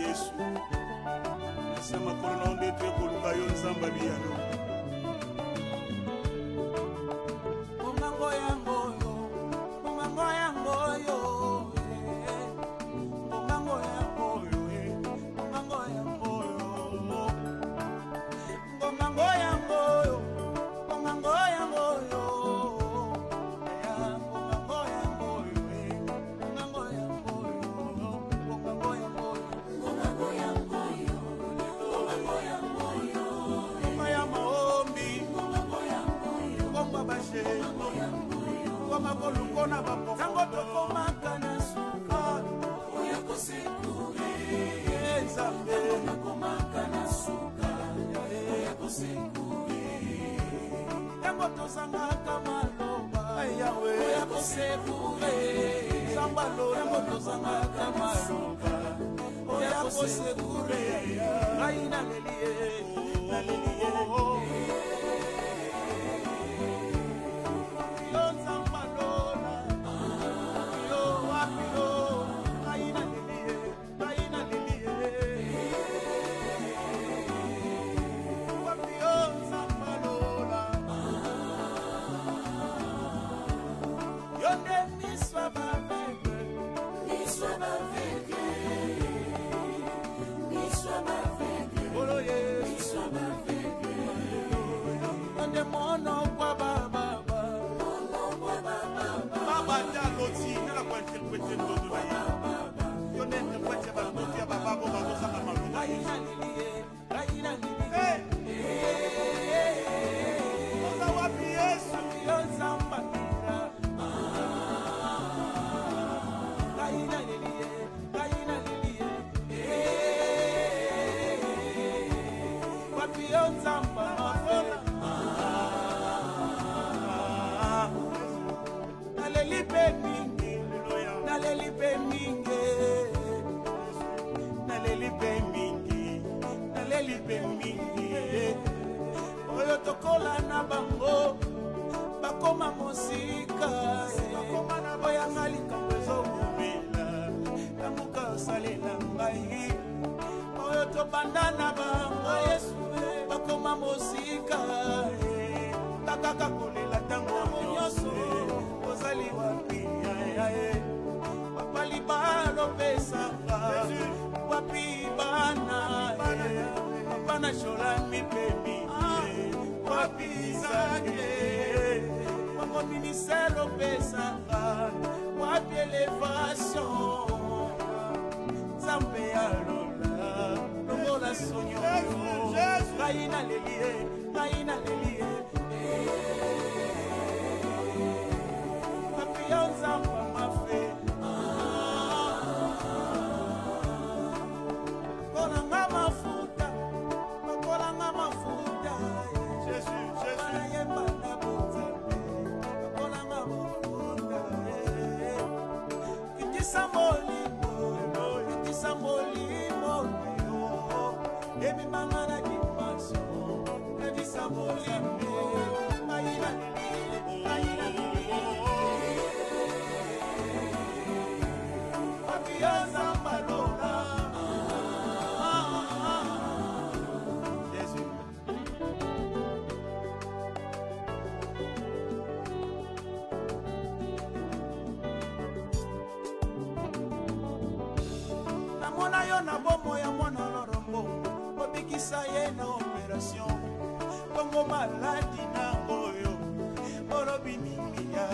Yesu nasema kono ndetu ekoluka yo nzamba biyano Omango yango yo Omango yango yo Omango yango yo Omango yango yo Omango yango yo Omango yango yo Tango tokomaka na suka oya kosekure Nzambe tokomaka na suka oya kosekure Tango tozangaka maloba Yawe oya kosekure Sambalo tango tozangaka maloba oya kosekure Ngai nalelie Oyo tokola na bango bakoma mosika oya ngali kambezo mumela kamuka osalela ngai oyo tobanda na bango Yesu bakoma mosika takaka kolela tango nyonso ozali wapi papali balopesanga wapi bana Bana shola mi baby wapi zake Wango miniselo pesanga wapi elevation Zambe ya lola Longola sonyo Kaina lelie Wapi ya zamba mafe Kona ngama futa Namona yo na bomo ya mwana lorombo obikisa ye na operation Bongo maladi na ngoyo orobi nini ya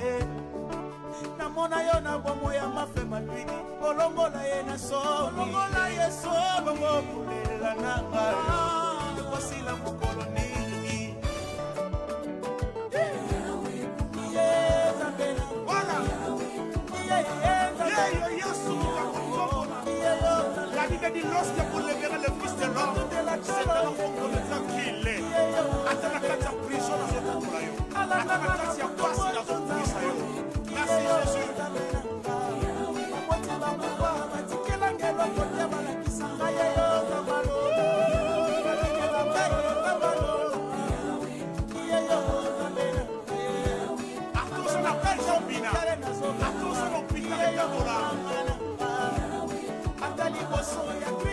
Namona yo na bomo ya mafe malwidi olongola ye na so olongola ye so bongo kulela na ngayo Yokosila mokolo nini La Bible dit lorsque vous leverez le fils de l'homme, c'est dans le monde qu'il est. Attends la prison dans votre royaume. Attends la passe dans votre prison. Merci Jésus. Attention,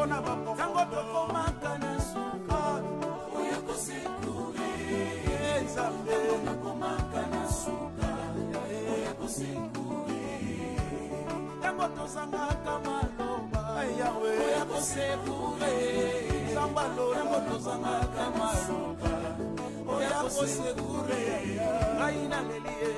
na bapo tango tokomaka na suka oya kosekure nzambe tokomaka na suka oya kosekure tango tozangaka maloba yawe oya kosekure zambalo tango tozangaka maloba oya kosekure ngai nalelie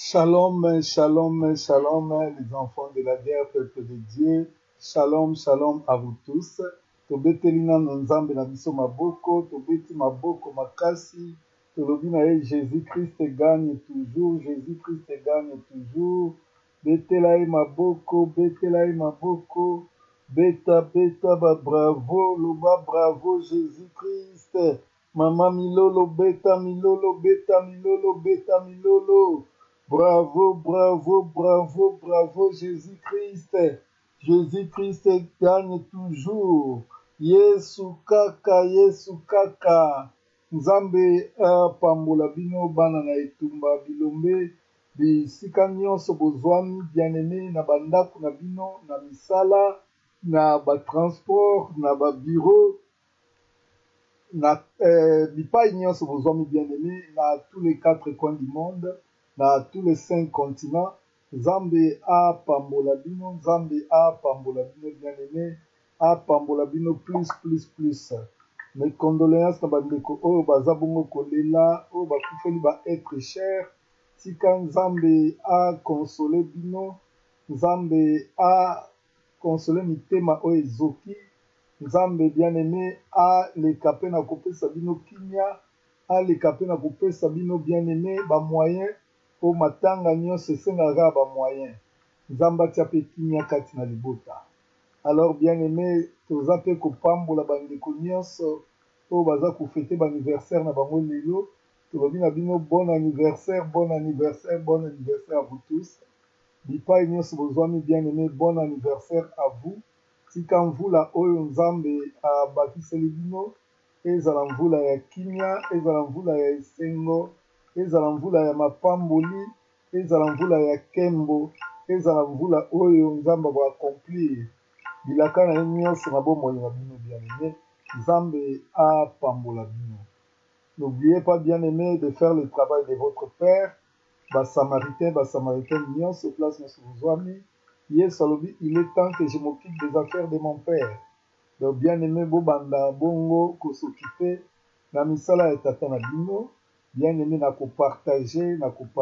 Shalom, shalom, shalom, les enfants de la guerre, peuple de Dieu. Shalom, shalom à vous tous. Tobeteli na nzambe na biso maboko, tobeti maboko makasi. Tolobi na ye Jésus-Christ gagne toujours, Jésus-Christ gagne toujours. Betela ye maboko, betela ye maboko. Beta, beta, ba bravo, loba bravo Jésus-Christ. Mama milolo, beta milolo, beta milolo, beta milolo. Bravo, bravo, bravo, bravo Jésus-Christ. Jésus-Christ gagne toujours. Yesu kaka, Yesu kaka. Nzambe pambola bino bana na etumba bilombe bisika nyonso bozwami bien-aimé na bandako na bino na misala na batransport na babiro na bipai nyonso bozwami bien-aimé na tous les 4 coins du monde na tous les 5 continents. Nzambe apambola bino, Nzambe apambola bino bien-aimé, apambola bino plus. Mes condoléances na bandeko oyo baza bongo kolela oyo bakufeli ba être cher. Tika Nzambe akonsole bino, Nzambe akonsole mitema oyo ezoki. Nzambe bien-aimé aleka mpe na kopesa bino kimia, aleka mpe na kopesa bino bien-aimé bamoyen po matanga nyonso esengaka bamoyen. Nzambe atia mpe kimia kati na libota. Alors bien-aimé, toza mpe kopambola bandeko nyonso oyo baza kofete baanniversaire na bango lelo. Tolobi na bino bon anniversaire, bon anniversaire, bon anniversaire à vous tous. Bipai nyonso bozwami bien-aimé, bon anniversaire à vous. Tika mvula oyo Nzambe abakiseli bino ezala mvula ya kimia, ezala mvula ya esengo, ezala mvula ya mapamboli, ezala mvula ya kembo, ezala mvula oyo Nzambe akoaccomplir bilaka na ye nyonso na bomoi na bino bien-aimé. Nzambe apambola bino. N'oubliez pas bien-aimé de faire le travail de votre père. Basamaritain nyonso place nyonso bozwami. Yesu alobi, il est temps que je m'occupe des affaires de mon père. Donc bien-aimé bobanda bongo kosoccuper na misala ya tata na bino. Bien-aimé na kopartager,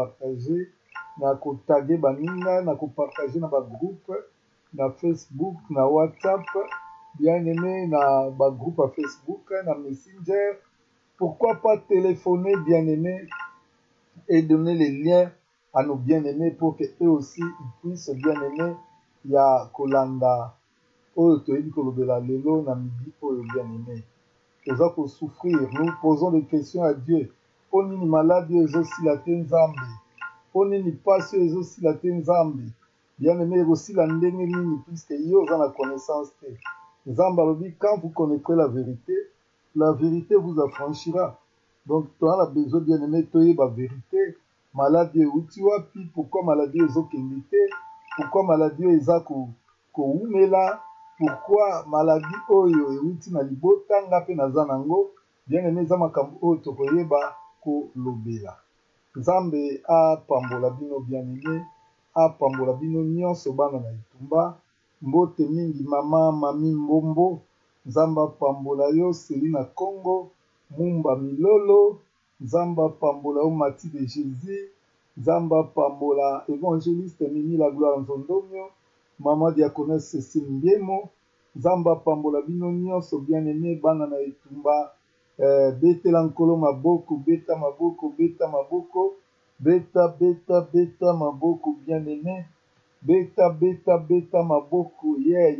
na kotage baninga, na kopartager na bagroupe, na Facebook, na WhatsApp. Bien-aimé na bagroupe à Facebook, na Messenger. Pourquoi pas téléphoner bien-aimé et donner les liens à nos bien-aimés pour que eux aussi ils puissent bien-aimer ya kolanda oyo toyebi kolobela lelo na midi oyo bien-aimé. Toza kosouffrir, nous posons des questions à Dieu. Po nini maladi ezosila te Nzambe? Po nini pasi ezosila te Nzambe? Bien-aimé ekosila ndenge nini puisque yo oza na connaissance te. Nzambe alobi quand vous connaîtrez la vérité vous affranchira. Donc tu as besoin bien-aimé toyeba vérité. Maladie euti wapi? Pourquoi maladie ezokende te? Pourquoi maladie eza koumela? Pourquoi maladie oyo euti na libota nga mpe naza nango? Bien-aimé eza makambo oyo tokoyeba kolobela. Nzambe apambola bino bien-aimé, apambola bino nyonso bana na etumba. Mbote mingi mama mami mbombo. Nzambe apambola yo Selina Congo, Mumba Milolo. Nzambe apambola yo Mati de Jésus. Nzambe apambola évangéliste Mimi la gloire Nzondomio, Mama Diaconesse Cécile Mbiemo. Nzambe apambola bino nyonso bien-aimé bana na etumba. Betela nkolo maboko, beta maboko, beta maboko. Beta maboko bien-aimé. Beta maboko.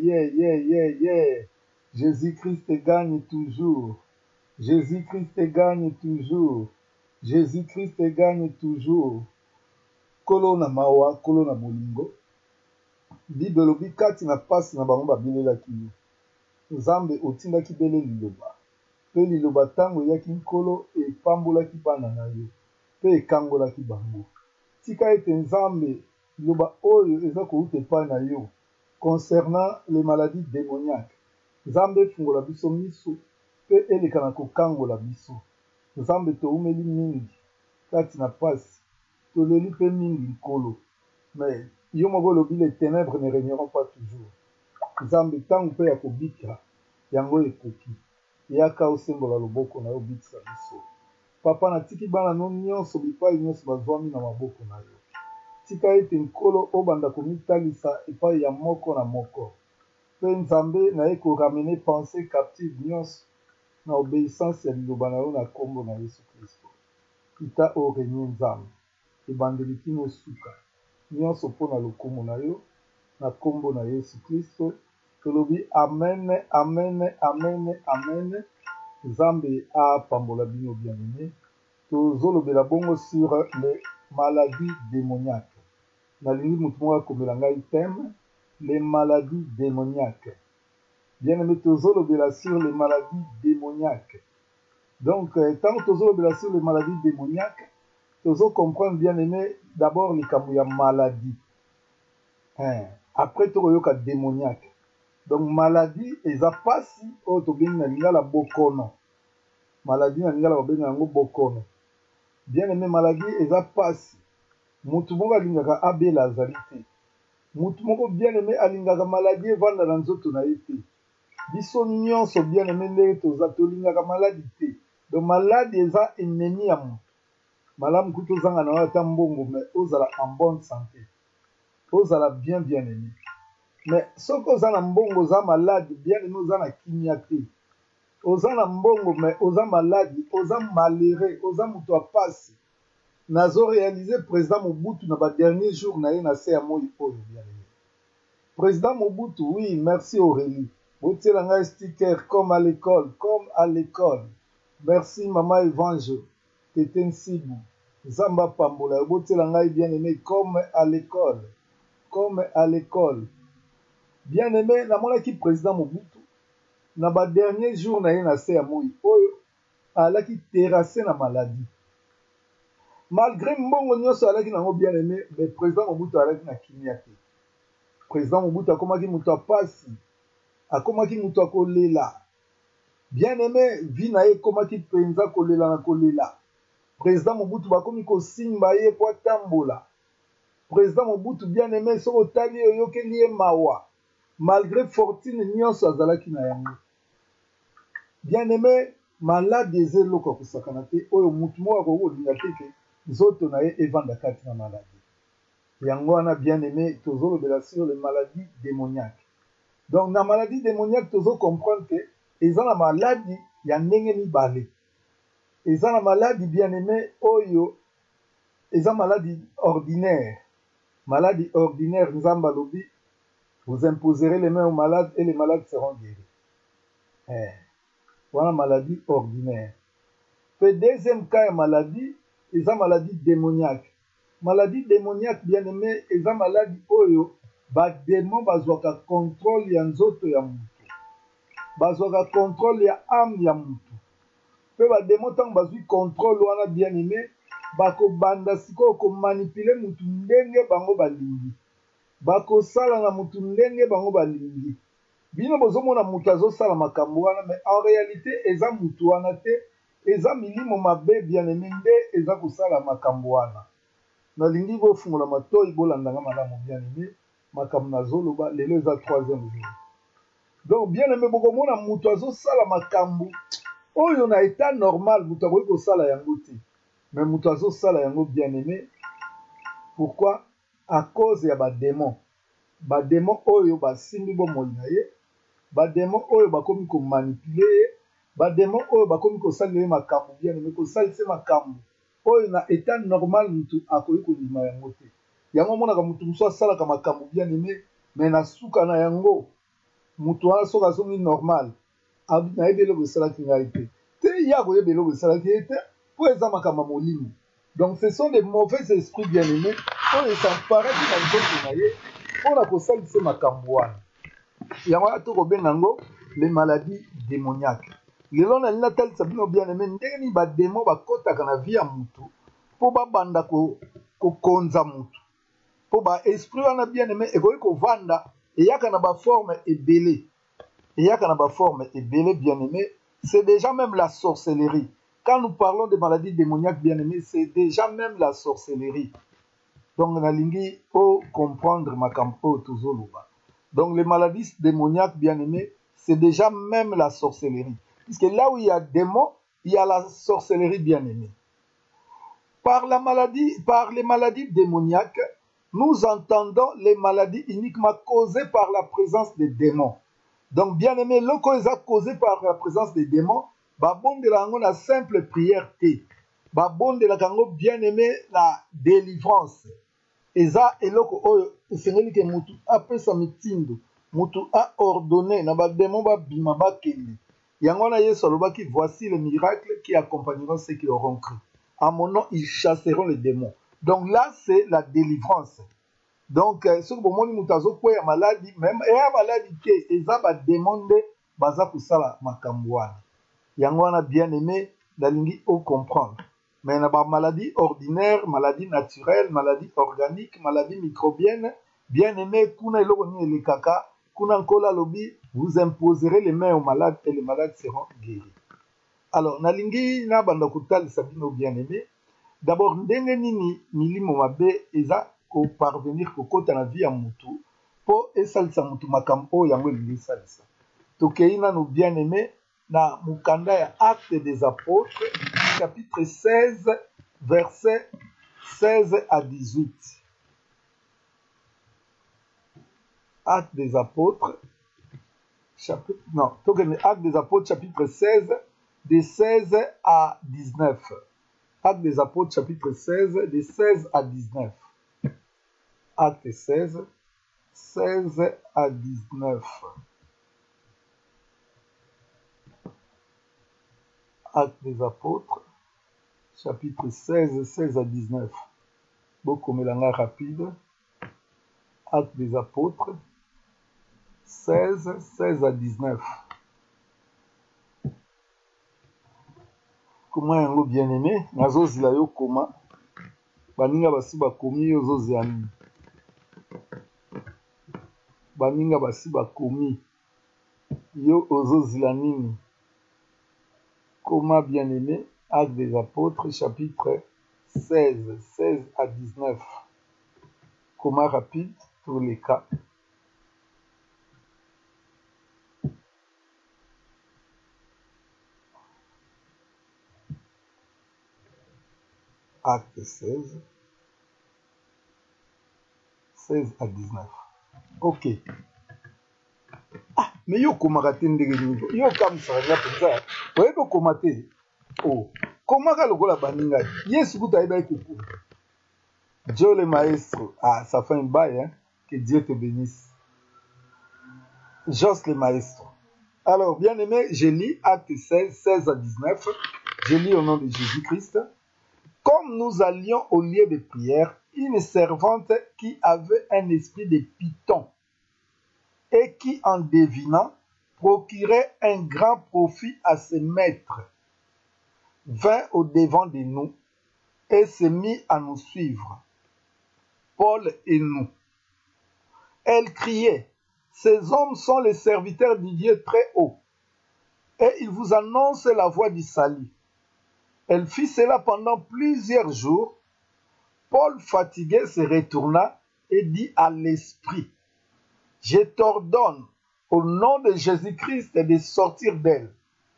Yeah. Jésus-Christ gagne toujours. Jésus-Christ gagne toujours. Jésus-Christ gagne toujours. Kolo na mawa, kolo na bolingo. Bible lobi kati na pasi na bango babilelaki yo. Nzambe otindaki bele liloba. Pe liloba tango eyaki nkolo epambolaki bana na yo. Pe ekangolaki bango. Tika ete Nzambe liloba oyo eza kouta epai na yo. Concernant les maladies démoniaques. Nzambe efungola biso miso pe eleka na kokangola biso. Nzambe toumeli mingi kati na pasi. Toleli pe mingi nkolo. Mais yo moko lobi les ténèbres ne régneront pas toujours. Nzambe tango pe ya kobika yango ekoki. Yaka osembola loboko na yo bikisa biso. Papa natiki bana no nyonso bipai nyonso bazwami na maboko na yo. tika ete nkolo obanda komitalisa epai ya moko na moko mpe nzambe naye koramene pensée captive nyonso na obéissance ya liloba na yo na nkombo na yesu kristo ita orenye nzambe ebandeli kino suka nyonso mpo na lokumu na yo na nkombo na yesu kristo tolobi amen amen amen amen nzambe apambola bino bien-aimé tozolobela bongo sur les maladies démoniaques nalingi motu moko akomela ngai thème les maladies démoniaques bien-aimé tozolobela sur les maladies démoniaques donc tant tozolobela sur les maladies démoniaques tozocomprendre bien-aimé d'abord likambo ya maladie après tokoyoka démoniaque donc maladie eza pasi oyo tobengi na lingala bokono maladie na lingala babengi yango bokono bien-aimé maladie eza pasi mutu moko alingaka abela azali te mutu moko bien-aimé alingaka maladie evanda na nzoto na ye te biso nyonso bien-aimé ndenge toza tolingaka maladi te donc maladi eza ennemi ya mutu malamu kutu ozanga na yo ata mbongo mais ozala en bonne santé ozala bien-aimé mais soki oza na mbongo oza maladi bien-aimé oza na kimia te oza na mbongo mais oza maladi oza malheureux oza moto ya pasi nazoréalize président Mobutu na badernier jour na ye na se ya moi oyo bien-aimé président Mobutu oui merci Aurélie botiela ngai sticker comme à l'école merci mama Evange tete nsibu nzamba pambola botiela ngai bien-aimé comme à l'école bien-aimé namonaki président Mobutu na badernier jour na ye na se ya moi oyo alaki terrassé na maladie malgré mbongo nyonso alaki nango bien-aimé mais président Mobutu alaki na kimia te président Mobutu akomaki moto ya pasi akomaki moto ya kolela bien-aimé vi na ye ekomaki mpenza kolela na kolela président Mobutu bakomi kosimba ye po atambola président Mobutu bien-aimé soki otali oyokeli ye mawa malgré fortune nyonso azalaki na yango bien-aimé maladi eza eloko ya kosakana te oyo mutu moko akoki kolinga te ke nzoto na ye evanda kati na maladi yango wana bien-aimé tozolobela sur les maladies démoniaques donc na maladie démoniaque tozocomprendre ke eza na maladi ya ndenge mibale eza na maladi bien-aimé oyo eza maladi ordinaire nzambe alobi vous imposerez les mains aux malades et les malades seront guéris wana maladie ordinaire pe deuxième cas ya maladie eza maladie démoniaque bien-aimé eza maladie oyo badémon bazwaka contrôle ya nzoto ya mutu bazwaka contrôle ya âme ya mutu pe badémon ntango bazwi contrôle wana bien-aimé bakobanda sikoyo komanipule mutu ndenge bango balingi bakosala na mutu ndenge bango balingi bino bozomona mutu azosala makambo wana mais en réalité eza mutu wana te eza milimo mabe bien-aimé nde eza kosala makambo wana nalingi bofungola matoi bolandanga malamu bien-aimé makambo nazoloba lelo eza 3e jour donc bien-aimé bokomona mutu azosala makambo oyo na état normal mutu akoki kosala yango te mais mutu azosala yango bien-aimé pourquoi à cause ya badémon oyo basimbi bomoi na ye badémon oyo bakomi komanipule ye badémon oyo bakomi kosalela ye makambo bien-aimé kosalisa makambo oyo na état normal mutu akoki kolima yango te yango omonaka mutu mosusu asalaka makambo bien-aimé mais na suka na yango mutu wana soki azongi normal nayebi eloko esalaki ngai te ye akoyeba eloko esalaki ye te po eza makambo ya molimo donc ce sont des mauvais esprits bien-aimé oyo esamparaki na nzoto na ye mpona kosalisa makambo wana yango wana tokobenga yango les maladies démoniaques lelo nalingi natalisa bino bien-aimé ndenge nini badémon bakotaka na vie ya mutu mpo babanda kokonza mutu mpo baesprit wana bien-aimé ekoki kovanda eyaka na baforme ebele bien-aimé c'est déjà même la sorcellerie quand nous parlons de maladies démoniaques bien-aimé c'est déjà même la sorcellerie donc nalingi o comprendre makambo oyo tozoloba donc les maladies démoniaques bien-aimé c'est déjà même la sorcellerie puisque là où il y a démon il y a la sorcellerie bien-aimé par les maladies démoniaques nous entendons les maladies uniquement causées par la présence des démons. Donc, bien aimé, le cause causé par la présence des démons, babondela yango na simple prière te. Babondela yango bien aimé la délivrance. Eza eloko oyo esengeli ke mutu apesa mitindo, mutu a ordonné na ba démon ba bima bakende. Yango na Yesu alobaki, voici les miracles qui accompagneront ceux qui auront cru. À mon nom, ils chasseront les démons. Donc là, c'est la délivrance. Donc, ce que vous avez dit, maladie, même, et la maladie, et ça va demander, baza kusala makambouane. Yangwana bien aimé, la lingi au comprendre. Mais na ba maladie ordinaire, maladie naturelle, maladie organique, maladie microbienne, bien aimé, kuna iloko ni le kaka, kuna nkola lobi, vous imposerez les mains aux malades et les malades seront guéris. Alors, na lingi na banda kutali sabino bien aimé, d'abord, ndenge nini milimo mabe eza ko parvenir kokota na vie ya mutu po esalisa mutu makambo yango elingi esalisa. Tokei nanu bien aimé na mukanda ya Actes des Apôtres, chapitre 16, versets 16 à 18. Actes des Apôtres, chapitre, non, Actes des Apôtres, chapitre 16, de 16 à 19. Actes des Apôtres, chapitre 16, de 16 à 19. Actes 16, 16 à 19. Actes des Apôtres, chapitre 16, 16 à 19. Beaucoup mélanga rapide. Actes des Apôtres, 16, 16 à 19. Comment yango bien aimé, nazo zila yo koma, baninga basi bakomi yo zo ziani. Baninga basi bakomi yo ozo zila nini. Comment bien aimé, Actes des Apôtres, chapitre 16, 16 à 19. Comment rapide, pour les cas. Acte 16, 16 à 19. Ok. Ah, mais yo komaka te ndenge nini. Yo kamisaka penza. Oye ko komate. Oh, komaka lokola baninga. Yesu kuta eba ekuku. Dieu le maestro. Ah, ça fait un bail, hein. Que Dieu te bénisse. Jos le maestro. Alors, bien aimé, je lis Acte 16, 16 à 19. Je lis au nom de Jésus-Christ. Comme nous allions au lieu de prière, une servante qui avait un esprit de python et qui, en devinant, procurait un grand profit à ses maîtres, vint au devant de nous et se mit à nous suivre, Paul et nous. Elle criait, « Ces hommes sont les serviteurs du Dieu très haut, et ils vous annoncent la voie du salut. » Elle fit cela pendant plusieurs jours. Paul, fatigué, se retourna et dit à l'esprit, « Je t'ordonne, au nom de Jésus-Christ, de sortir d'elle. »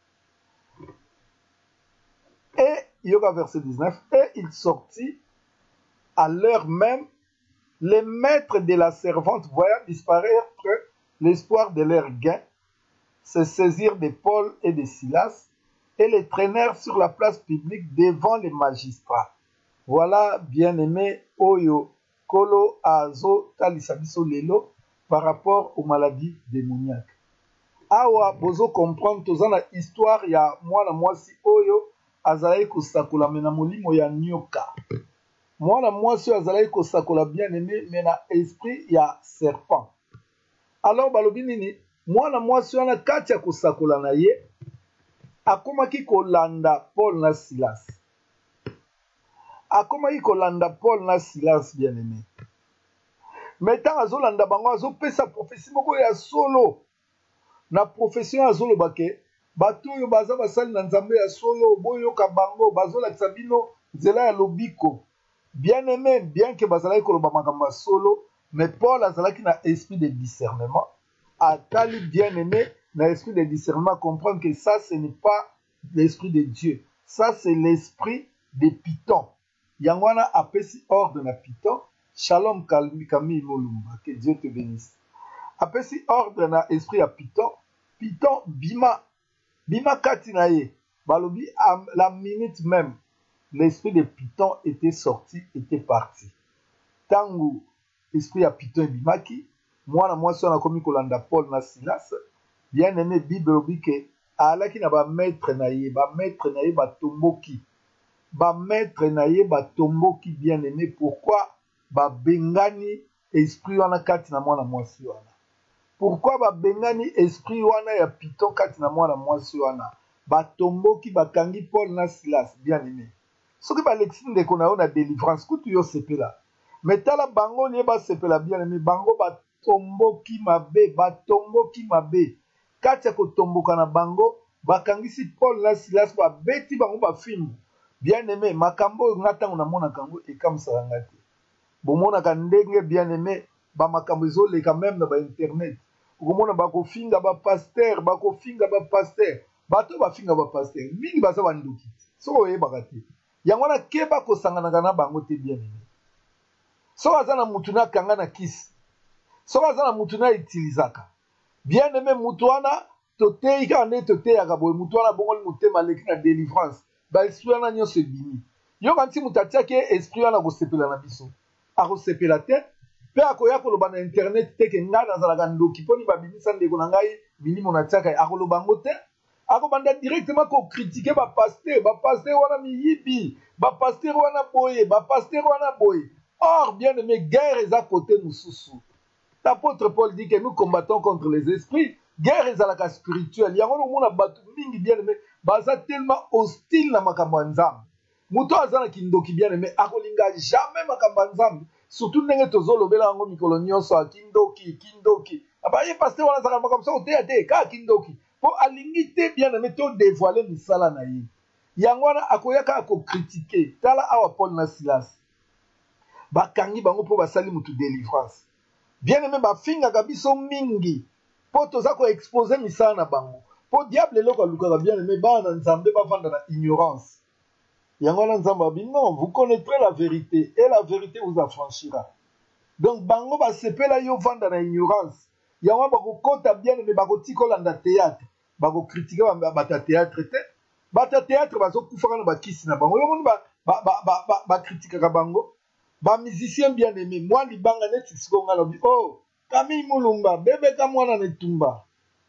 Et, yoga verset 19, et il sortit à l'heure même. Les maîtres de la servante, voyant disparaître l'espoir de leur gain, se saisirent de Paul et de Silas et les traînèrent sur la place publique devant les magistrats. Voilà, bien-aimé, Oyo, Kolo, Azo, Talisabiso, Lelo, par rapport aux maladies démoniaques. Awa, bozo comprendre, tozana histoire, ya mwana mwasi Oyo, azalai kosakula mena molimo ya nyoka. Mwana mwasi azalai kosakula bien-aimé, mena esprit ya serpent. Alors, balobi nini, mwana mwasi wana kati ya kosakula na ye, akomaki kolanda Paul na Silas. Akomaki kolanda Paul na Silas, bien-aimé. Mais tant azolanda bango azopesa prophétie moko ya solo. Na profession azolobake, bato oyo baza basali na nzambe ya solo, boyoka bango bazolakisa bino nzela ya lobiko. Bien-aimé, bien que bazalaki koloba makambo ya solo, mais Paul azalaki na esprit de discernement. Atali bien-aimé, na esprit de discernement, comprendre que ça, ce n'est pas l'esprit de Dieu. Ça, c'est l'esprit de Python. Yangwana apesi ordre na Python. Shalom Camille Molumba, que Dieu te bénisse. Après si ordre na esprit à Python, Python bima katinaye, balobi à la minute même, l'esprit de Python était sorti, était parti. Tangu esprit à Python bimaki, moi sur la commis kolanda Paul na Silas, bien aimé Bible lobi que alaki na ba maître naye ba tomboki. Ba maître naye ba tomboki bien aimé, pourquoi ba bengani esprit wana kati na mwana mwasi wana? Pourquoi ba bengani esprit wana ya Python kati na mwana mwasi wana? Ba tomboki bakangi Paul na Silas bien aimé. Soki ba lexine de kona na délivrance kutu yo sepela. Mais tala bango lié ba sepela bien aimé, bango ba tomboki mabe, kati ya kotomboka na bango bakangisi Paul na Silas ba beti bango ba film. Bien aimé, makambo ngatango na mona kango ekamsaka ngati. Bomonaka ndenge bien aimé, ba makambo ezoleka même na ba internet. Okomona bakofinga ba pasteur, bato bafinga ba pasteur. Mingi baza banduki. Soko oyebaka te. Yango wana keba kosanganaka na bango te bien aimé. Soko aza na mutu na kanga na kisi. Soko aza na mutu na itilizaka. Bien aimé, mutu wana toteyi kaka nde toteyaka boye, mutu wana bongoli motema leki na délivrance. Ba esprit wana nyonso ebimi. Yo kanti mutu atiaki esprit wana kosepela na biso. Akosepela te, pe akoya koloba na internet te ke ngai nazalaka ndoki mponi babimisa ndeko na ngai milimo na tiaka akoloba yango te. Akobanda directement kokritike bapaster wana miyibi, bapaster wana boye. Or, bien aimé, guerre eza côté mosusu. L'apôtre Paul dit que nous combattons contre les esprits. Guerre ezalaka spirituelle. Yango nomona bato mingi bien aimé, baza tellement hostile na makambo ya Nzambe. Muto aza na kindoki bien aimé, akolinga jamais makambo ya Nzambe. Surtout ndenge tozolobela yango mikolo nyonso kindoki. Abaye pasteur wana zaka makambo so te ate ka kindoki. Po alingi te bien aimé to dévoiler misala na ye. Yango wana akoyaka akokritiquer. Tala awa Paul na Silas. Bakangi bango po basali mutu délivrance. Bien aimé bafingaka biso mingi. Po toza ko exposer misala na bango. Po diable eloko alukaka bien aimé bana Nzambe bavanda na ignorance. Yango wana Nzambe abi non, vous connaîtrez la vérité et la vérité vous affranchira. Donc bango basepela yo vanda na ignorance. Yango bakokota bien aimé bakotikolanda théâtre. Bakokritike bata théâtre te. Bata théâtre bazokufaka na bakisi na bango. Yo moni bakritikaka bango. Ba musicien bien aimé, moi libanga neti sikonga lobi. Oh, Camille Mulumba, bébé ka mwana netumba.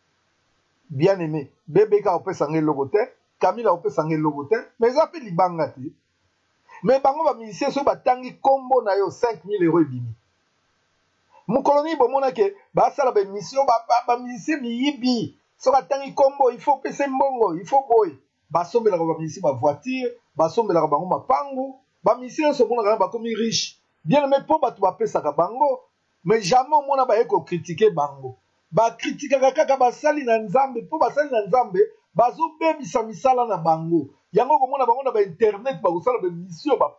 Bien aimé, bébé ka opesa nge logo te, Camille opesa nge logo te, mais ça peut libanga te. Mais bango ba musicien so batangi kombo na yo 5000 € ebimi. Mon colonel bomona ke ba sala ba mission ba musicien miyibi. So batangi kombo, il faut pesa mbongo, il faut boy. Ba sombela ba musicien ba voiture, ba sombela bango mapangu. Ba musicien so mona ba komi riche. Bien aimé po batu ba pesa ka bango, mais jamais au mona ba eko critiquer bango. Ba kritikaka kaka basali na Nzambe po basali na Nzambe bazo bebisa misala na bango. Yango komona bango na ba internet ba kosala ba mission ba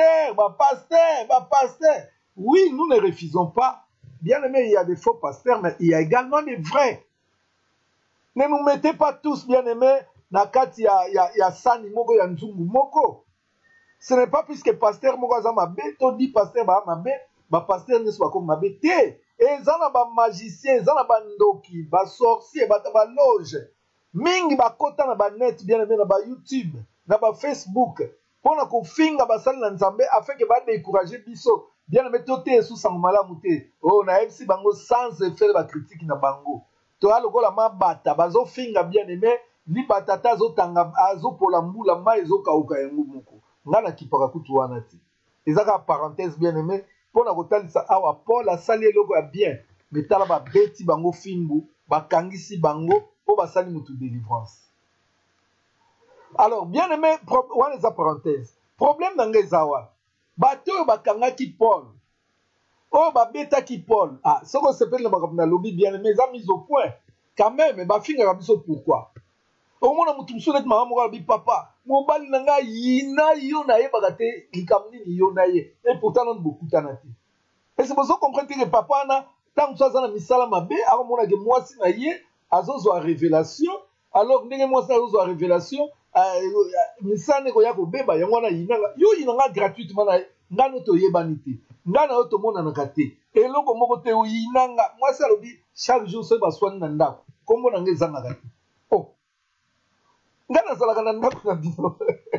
pasteur. Oui, nous ne refusons pas. Bien aimé, il y a des faux pasteurs, mais il y a également des vrais. Ne nous mettez pas tous, bien aimé, na kati ya sani moko ya nzungu moko. Ce n'est pas puisque pasteur moko aza mabe, to di pasteur ba mabe, ba pasteur ne soit comme mabe te. Et zana ba magicien, zana ba ndoki, ba sorcier, ba loge. Mingi ba kota na ba net bien aimé na ba YouTube, na ba Facebook. Pona ko finga ba sali na Nzambe afin que ba décourager biso. Bien aimé to te sous sang malamu te. Oh na FC bango sans effet ba critique na bango. To alokola mabata bazo finga bien aimé, li batata zo tanga azo pola mbula ma ezo kauka yango moko. Ngana kipaka kutu wana ti. Ezaka parenthèse bien aimé. Pona kotalisa awa Paul asali eloko ya bien, mais tala ba beti bango fingu, bakangisi bango po basali mutu délivrance. Alors bien aimé, wana eza parenthèse. Problème nanga ezawa. Bato oyo bakangaki Paul. Oyo babetaki Paul. Ah, soko sepeli na makambo na lobi bien aimé, eza mise au point. Quand même, bafingaka biso pourquoi? Omona mutu musu neti mama moko alobi papa, mobali na ngai yina yo na ye bakate likambo nini yo na ye. Et pourtant non bokutana te. Et c'est pour ça qu'on comprend que papa na tant soit na misala mabe, akomona ke mwasi na ye azozwa révélation, alors ndenge mwasi azozwa révélation, misala ne ko ya ko beba yango na yina yo yina nga gratuitement na ngano to yebani te. nga na yo tomonanaka te eloko moko te oyinanga mwasi alobi chaque jour soki baswani na ndako kombo na nga ezangaka te o nga nazalaka na ndako na bino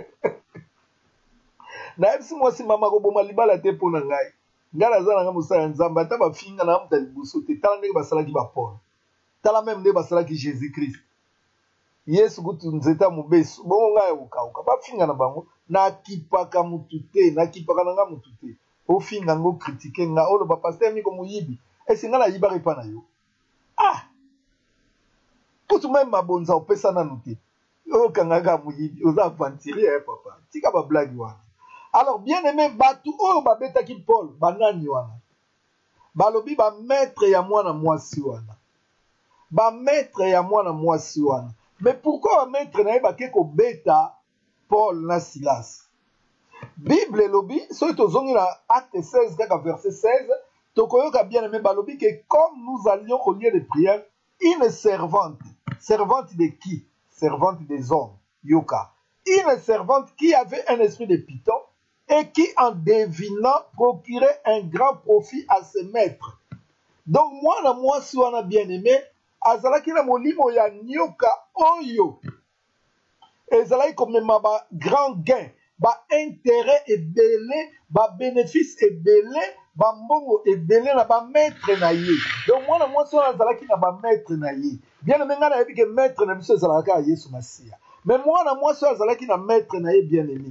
nayebisi mwasi mama koboma libala te mpo na ngai nga naza nanga mosala ya nzambe ata bafinga na amuta liboso te tala ndenge basalaki bapolo tala meme ndenge basalaki jésus christ yesu kutu nzete ya mobeso bongo ngai ya kokauka bafinga na bango nakipaka mutu te nakipaka na nga mutu te ofinga ngo kritike nga oloba paster miko moyibi esi nga nayibaka epa na yo kutu meme mabonza opesa nanu te okangaka moyibi oza avantirie ya papa tika bablagi wana. Alors bien aimé batu oyo babetaki Paul banani wana balobi ba maître ya mwana mwasi wana ba maître ya mwana mwasi wana. Mais pourquoi ba maître na ye bake ko beta Paul na Silas? Bible lobi soki tozongi na acte 16 kaka verset 16 tokoyoka bien aimé balobi que comme nous allions au lieu de prière une servante de qui? Servante des hommes yoka, une servante qui avait un esprit de python et qui en devinant procurait un grand profit à ses maîtres. Donc moi na mwasi wana bien aimé azalaki na molimo ya nyoka oyo ezalaki komema ba grand gain ba intérêt ebele ba bénéfice ebele ba mbongo ebele na ba maître na ye. Donc mwana mwasi wana azalaki na ba maître na ye. Bien aimé nga na yebi ke maître na biso ezalaka ya Yesu Masiya. Mais mwana mwasi wana azalaki na maître na ye bien aimé.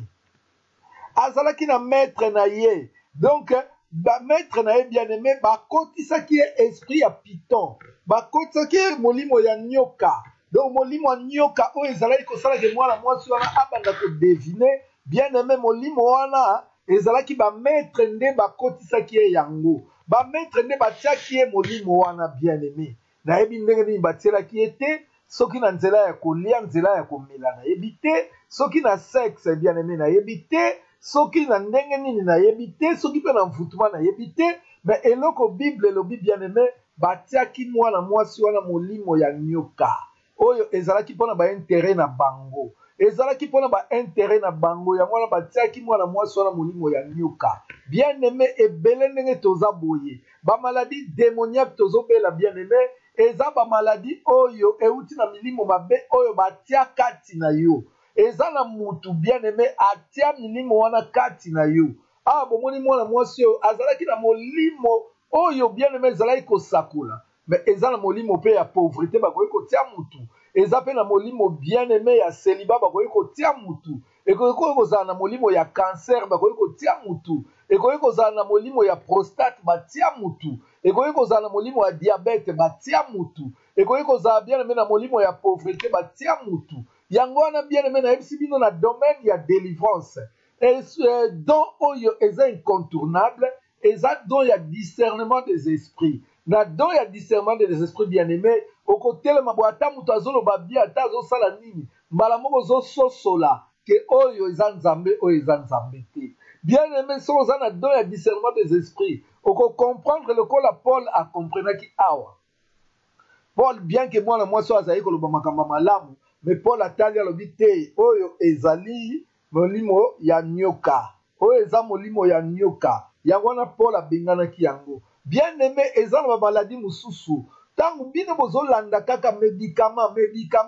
Azalaki na maître na ye. Donc ba maître na ye bien aimé bakotisaki ye esprit ya python. Bakotisaki ye molimo ya nyoka. Donc molimo ya nyoka oyo ezalaki kosala ke mwana mwasi wana abanda kodevine. Bien aimé molimo wana ezalaki ba maître nde bakotisaki ye yango. Ba maître nde batiaki ye molimo wana bien aimé. Na yebi ndenge nini batielaki ye te soki na nzela ya kolia nzela ya komela na yebi te soki na sexe bien aimé na yebi te soki na ndenge nini na yebi te soki mpe na mvutuma na yebi te. Mais eloko Bible elobi bien aimé batiaki mwana mwasi wana molimo ya nyoka oyo ezalaki mpona baintere na bango ezalaki mpona baintere na bango yango wana batiaki mwana mwasi wana molimo ya nyoka. Bien aimé ebele ndenge toza boye bamaladi démoniaque tozobela bien aimé eza bamaladi oyo euti na milimo mabe oyo batia kati na yo. Eza na mutu bien aimé atia milimo wana kati na yo. Bomoni mwana mwasi oyo azalaki na molimo oyo bien aimé ezalaki kosakola. Mais eza na molimo pe ya pauvreté bakoki kotia mutu. Eza pe na molimo bien aimé ya célibat bakoki kotia mutu. Ekoki kozala na molimo ya cancer bakoki kotia mutu. Ekoki kozala na molimo ya prostate batia mutu. Ekoki kozala na molimo ya diabète batia mutu. Ekoki kozala bien aimé na molimo ya pauvreté batia mutu. Yango wana bien aimé na yebisi bino na domaine ya délivrance. Don oyo eza incontournable, eza don ya discernement des esprits. Na don ya discernement des esprits bien aimé, okotelema bo ata mutu azoloba bien ata azosala nini, mbala moko ozososola ke oyo eza nzambe oyo eza nzambe te. Bien aimé so oza na don ya discernement des esprits, oko comprendre lokola Paul a comprenaki awa. Paul bien que mwana mwasi azali koloba makambo malamu, mais Paul atali alobi te oyo ezali molimo ya nyoka. Oyo eza molimo ya nyoka. Yango wana Paul abenganaki yango. Bien aimé eza na maladie mususu. Tangu bino bozolanda kaka médicament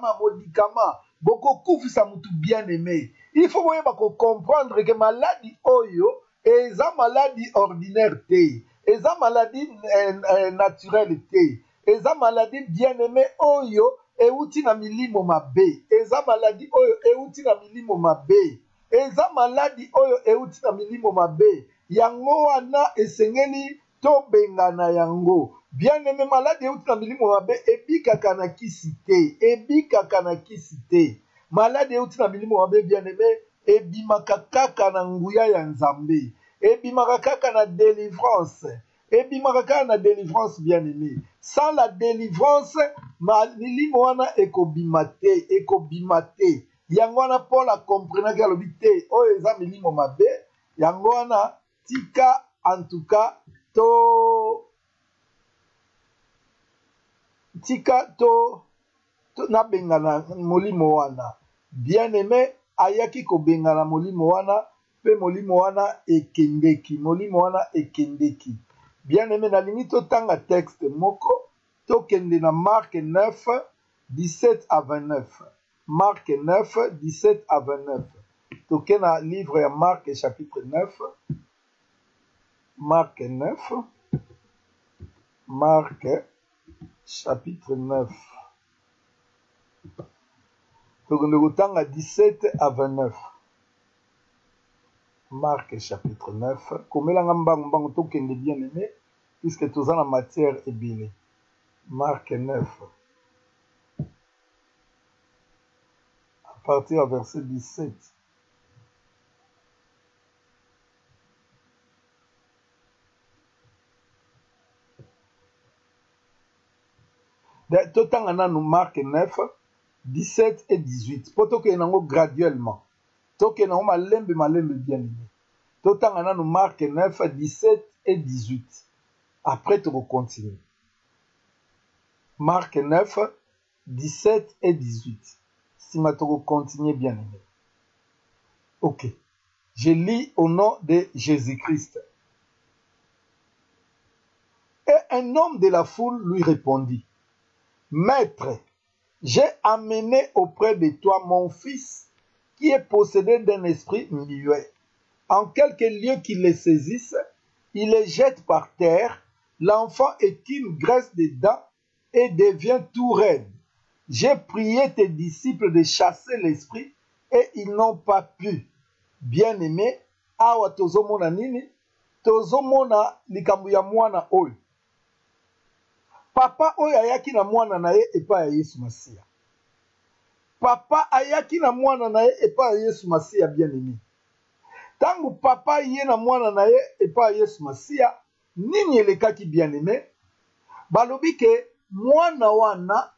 boko kufisa mutu bien aimé. Il faut moyen bako comprendre que maladie oyo eza maladie ordinaire te. Eza maladie naturelle te. Eza maladie bien aimé oyo euti na milimo mabe. Eza maladie oyo euti na milimo mabe. Eza maladie oyo euti na milimo mabe. Yango wana esengeli to bengana yango. Bien aimé maladie euti na milimo mabe ebikaka na kisi te. Ebikaka na kisi te. Maladie euti na milimo mabe bien aimé ebimaka kaka na nguya ya Nzambe. Ebimaka kaka na délivrance. Ebimaka kaka na délivrance bien aimé. Sans la délivrance, milimo wana ekobima te. Yango wana Paul a comprenaki alobi te oyo eza milimo mabe. Yango wana tika en tout cas na bengana molimo wana. Bien aimé ayaki ko bengana molimo wana pe molimo wana ekendeki. Molimo wana ekendeki. Bien aimé, na limite tanga texte moko, tokende na Marc 9, 17 à 29. Marc 9, 17 à 29. Tokende na livre ya Marc chapitre 9. Marc 9. Marc chapitre 9. Tokende kotanga 17 à 29. Marc chapitre 9. Komelanga mbangu tokende bien aimé, puisque tous en matière ebele. Marc 9. À partir du verset 17. Totanga nanu Marc 9, 17 et 18. Pour toke nango graduellement. Toke nango malembe bien aimé. Totanga nanu Marc 9, 17 et 18. Après tu continues. Marc 9, 17 et 18. Si ma tu continues bien aimé. Ok. Je lis au nom de Jésus-Christ. Et un homme de la foule lui répondit: Maître, j'ai amené auprès de toi mon fils qui est possédé d'un esprit muet. En quelque lieu qu'il le saisisse, il le jette par terre, l'enfant écume, graisse des dents et devient tout raide. J'ai prié tes disciples de chasser l'esprit et ils n'ont pas pu. Bien-aimé, awa tozomona nini? Tozomona likambo ya mwana oyo. Papa oyo ayaki na mwana na ye epa ya Yesu Masiya. Papa ayaki na mwana na ye epa ya Yesu Masiya bien-aimé. Tangu papa ye na mwana na ye epa ya Yesu Masiya, nini elekaki bien-aimé? Balobi ke mwana wana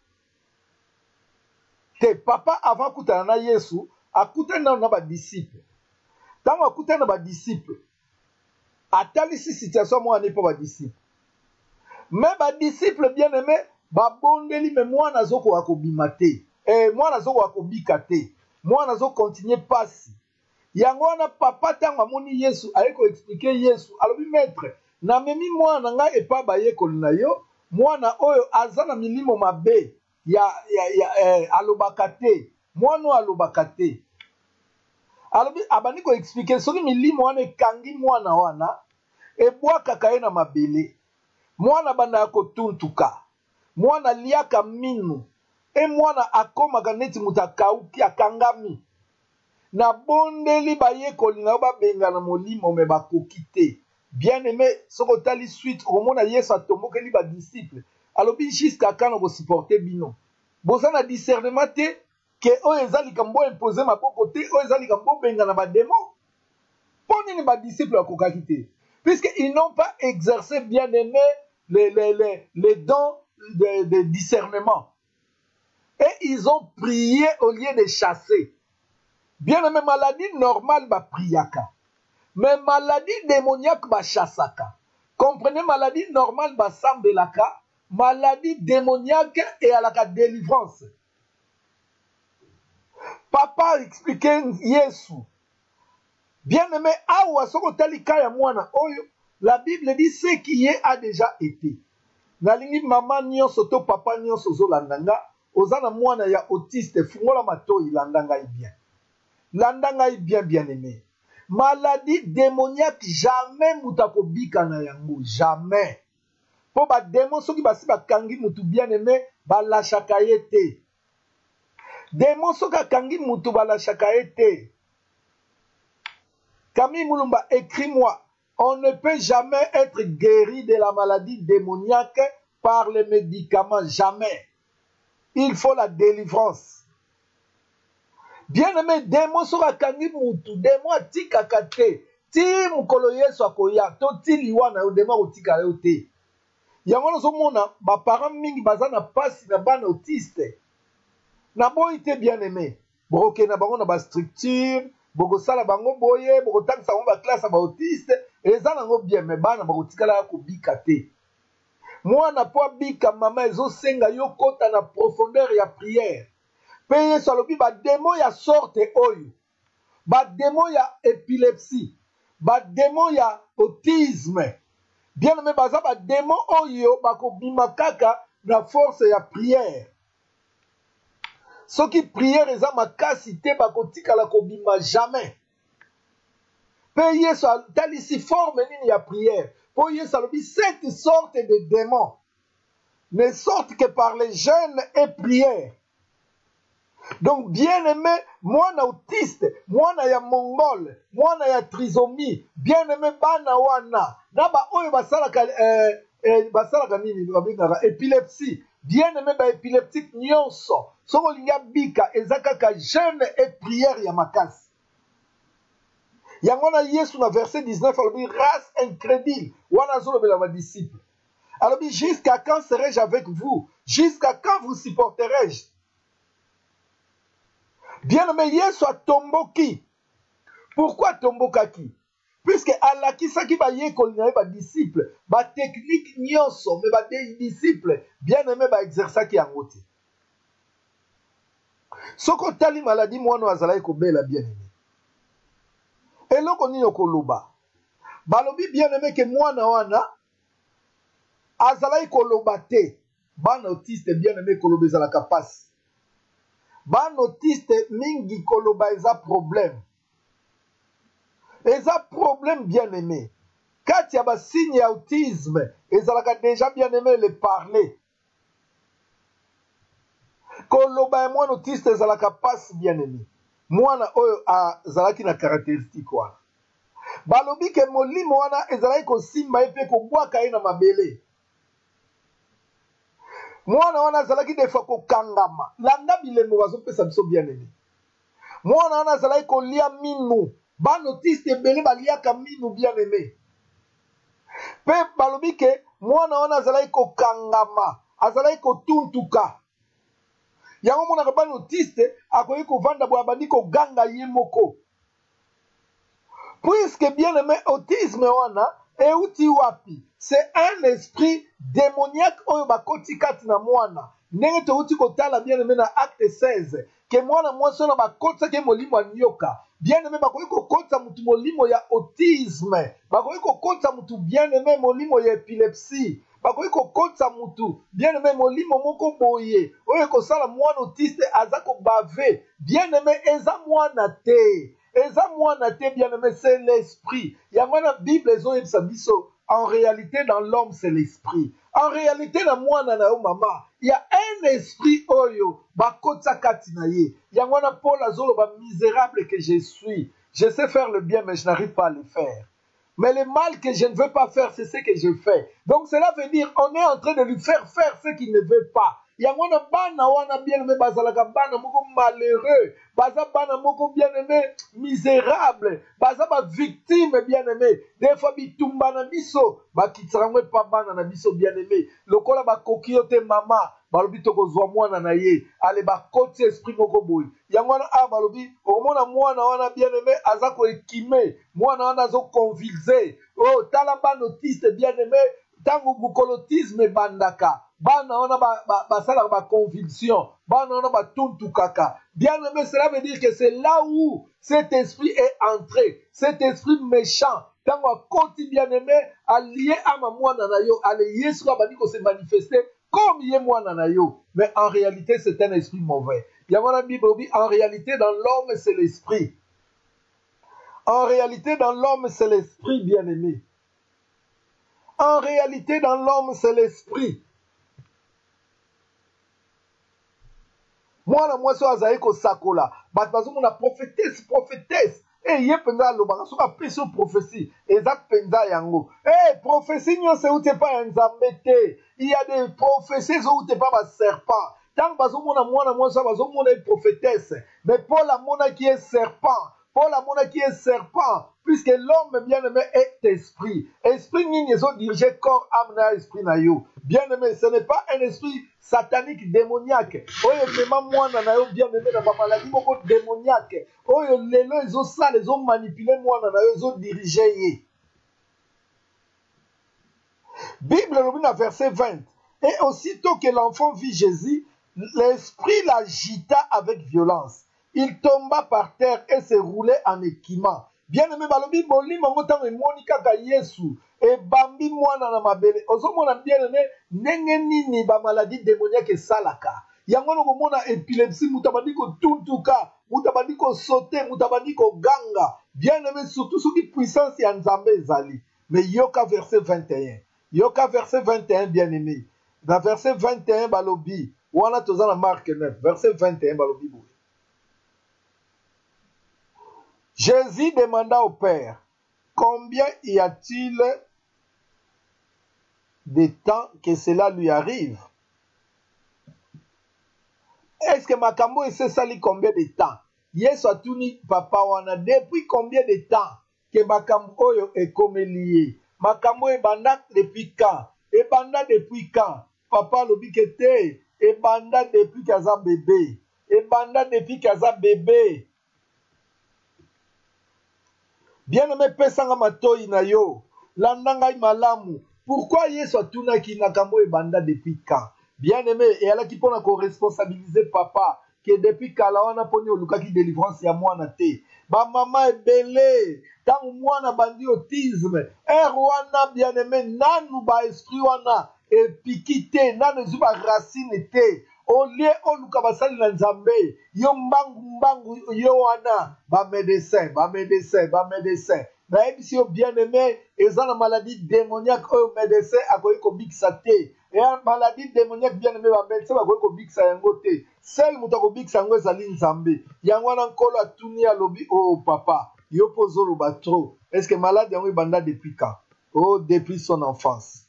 te papa avant kutana na Yesu, akutana na ba disciple. Tangu akutana na ba disciple, atalisi situation mwana epa ba disciple. Mais ba disciple bien aimé babondeli me mwana zoko akobima te mwana zoko akobika te mwana zo continuer pasi yango wana papa tango amoni Yesu ayeko expliquer Yesu alobi maître na memi mwana nga epa bayekoli na yo mwana oyo azana milimo mabe ya alobaka te mwana alobaka te alobi abani ko expliquer soki milimo wana ekangi mwana wana ebwakaka ye na mabele mwana banda kotuntuka mwana liaka minu mwana akomaka neti mutu akauki akangami na bondeli bayekoli na babengana molimo me bakoki te bien aimé soko tali suite okomona Yesu atombokeli ba disciple alobi jusqu'à quand okosupporte bino boza na discernement te ke oyo eza likambo impose maboko te oyo eza likambo bengana badémon mpo nini badisciple akokaki te puisque ils n'ont pas exercé bien aimé les dons de discernement. Et ils ont prié au lieu de chasser. Bien aimé, maladie normale, ba priaka. Mais maladie démoniaque, ba chassaka. Comprenez, maladie normale, ba sambelaka. Maladie démoniaque et à la délivrance. Papa expliquait Yesu. Bien aimé, awa soko talika ya mwana oyo. La Bible dit ce qui est a déjà été. Nalingi maman nyonso to papa nyonso zo landanga, ozana mwana ya autiste fungola matoi landanga bien. Landanga bien bien aimé. Maladie démoniaque jamais mutako bika na yango, jamais. Po ba démon soki basi bakangi mutu bien aimé, ba lachaka yete. Démon soki kangi mutu ba lachaka yete. Camille Moulumba, écris-moi. On ne peut jamais être guéri de la maladie démoniaque par les médicaments. Jamais. Il faut la délivrance. Bien aimé, démon sera kangi mutu, démon atika kate. Ti mukolo Yesu akoya, to ti liwana yo démon otika yo te. Yango no mona, ba parents mingi bazana pasi na bana autiste. Na boy te bien aimé. Broke na bango na ba structure, boko sala bango boye, boko tangisa bango ba classe ba autiste. Eza nango bien me bana bakotikala ko bika te. Mwana po bika mama ezo senga yo kota na profondeur ya prière. Pe Yesu alobi ba démon ya sorte oyo. badémon ya épilepsie, badémon ya autisme. Bien aimé, baza badémon oyo bakobima kaka na force ya prière. Soki prière eza makasi te bakotikala kobima jamais. Pe Yesu talisi forme nini ya prière. Po Yesu alobi cette sorte de démons ne sortent que par les jeûnes et prières. Donc, bien aimé, moi na autiste, moi na ya mongol, moi na ya trisomie, bien aimé bana wana, na ba oyo basalaka nini, épilepsie, bien aimé ba épileptique nyonso, soko linga bika, ezakaka jeûne et prière ya makasi. Yango na Yesu na verset 19, alobi race incrédule, wana zolobela ba disciple. Alobi jusqu'à quand serai-je avec vous? Jusqu'à quand vous supporterai-je? Bien-aimé, Yesu a tomboki. Pourquoi tombokaki? Puisque alakisaki ba yekoli na ba disciple, ba technique nyonso, mais ba disciple, bien-aimé ba exerçaki yango te. Soko tali maladie mwana azalaki kobela bien-aimé. Eloko nini okoloba? Balobi bien-aimé ke mwana wana azalaki koloba te. Bana autiste bien-aimé koloba ezalaka pasi. Ban autiste mingi koloba eza problème. Eza problème bien aimé. Quand il y a un signe autisme, ezalaka déjà bien aimé le parler. Koloba et moi autiste ezalaka passe bien aimé. Mwana oyo azalaki na caractéristique wana. Balobi ke molimo wana ezalaki kosimba epe kobwaka ye na mabele. Mwana wana azalaki defa kokangama. Landa bilembo bazopesa biso bien aimé. Mwana wana azalaki kolia minu. Ban autiste ebele baliaka minu bien aimé. Pe balobi ke mwana wana azalaki kokangama. Azalaki kotuntuka. Yango mwana ban autiste akoki kovanda boya bandi koganga ye moko. Puisque bien aimé autisme wana euti wapi? C'est un esprit démoniaque oyo bakoti kati na mwana. Ndenge touti kotala bien aimé na acte 16 ke mwana mwasi na bakotisa ke molimo ya nyoka. Bien aimé bakoki kokotisa mutu molimo ya autisme. Bakoki kokotisa mutu bien aimé molimo ya épilepsie. Bakoki kokotisa mutu bien aimé molimo moko boye. Oyo kosala mwana autiste aza kobave. Bien aimé eza mwana te. Eza mwana te bien aimé c'est l'esprit. Yango na Bible ezoyebisa biso. En réalité, dans l'homme, c'est l'esprit. En réalité, dans moi, maman, il y a un esprit oyo, bakotsa katinaye. Yangwana Paul azolo ba misérable que je suis. Je sais faire le bien, mais je n'arrive pas à le faire. Mais le mal que je ne veux pas faire, c'est ce que je fais. Donc cela veut dire, on est en train de lui faire ce qu'il ne veut pas. Yangwana bana wana bien aimé bazalaka bana moko malheureux, baza bana moko bien aimé misérable, baza ba victime bien aimé. Des fois bitumba na biso, bakitsangwe pa bana na biso bien aimé. Lokola ba kokiote mama, balobi to kozwa mwana na ye, ale ba koti esprit moko boy. Yangwana balobi omona mwana wana bien aimé aza ko ekime, mwana wana azo convulser. Oh tala bana autiste bien aimé, tango bukolotisme bandaka. Bana wana basala ba conviction, bana wana ba tuntu kaka. Bien aimé, cela veut dire que c'est là où cet esprit est entré, cet esprit méchant. Tango a koti bien aimé, allié à ma mwana na yo, allié yesu abandi ko se manifester comme yé mwana na yo. Mais en réalité, c'est un esprit mauvais. Yamana Bible dit en réalité dans l'homme c'est l'esprit. En réalité dans l'homme c'est l'esprit bien aimé. En réalité dans l'homme c'est l'esprit. Mwana mwasi azali ko sakola bato bazomona prophétesse ye penza lobaka soka peso prophétie eza penza yango prophétie nyonso euti epai ya nzambe te. Il y a des prophéties euti epai ba serpent ntango bazomona mwana mwasi bazomona prophétesse mais Paul amonaki ye serpent. Paul amonaki ye serpent puisque l'homme bien aimé est esprit. Esprit nini ezo dirige corps âme na esprit na yo. Bien aimé, ce n'est pas un esprit satanique démoniaque. Oyo mema mwana na yo bien aimé na ba maladie moko démoniaque. Oyo lelo ezo sala ezo manipuler mwana na yo ezo diriger ye. Bible lobi na verset 20. Et aussitôt que l'enfant vit Jésus, l'esprit l'agita avec violence. Il tomba par terre et se roulait en équimant. Bien-aimé, balobi bolimo ngotango emoni kaka Yesu et bambi mwana na mabele. Ozomona bien-aimé, ndenge nini ba maladie démoniaque salaka. Yango no komona épilepsie mutabandi ko tuntuka, mutabandi ko sauter, mutabandi ko ganga. Bien-aimé, surtout sous qui puissance ya Nzambe ezali. Mais yoka verset 21. Yoka verset 21 bien-aimé. Dans verset 21 balobi, wana tozana Marc 9, verset 21 balobi boye. Jésus demanda au Père, combien y a-t-il de temps que cela lui arrive? Est-ce que Makambo et c'est sali combien de temps? Yesu a tout ni papa wana depuis combien de temps que Makambo est comme lié? Makambo est banda depuis quand? Et banda depuis quand? Papa l'obikete et banda depuis kaza bébé. Et banda depuis kaza bébé. Bien-aimé, pesanga matoi na yo, landanga malamu. Pourquoi Yesu atunaki nakambo ebanda depuis quand? Bien-aimé, et ala ki pona ko responsabiliser papa, que depuis kala wana poni oluka ki délivrance ya mwana te. Ba mama ebele, tangu mwana bandi autisme, wana bien-aimé, nanu ba esprit wana, epikite, nanu zuba racine te. Olie oluka basali na Nzambe yo mbangu yo wana ba médecin na ebisi yo bien-aimé ezana maladie démoniaque oyo médecin akoyi ko bikisa te et maladie démoniaque bien-aimé ba médecin akoyi ko bikisa yango te seul muto ko bikisa yango ezali Nzambe yango wana nkolo atuni alobi oh papa yo pozolo ba trop est-ce que malade yango ibanda depuis quand? Oh depuis son enfance.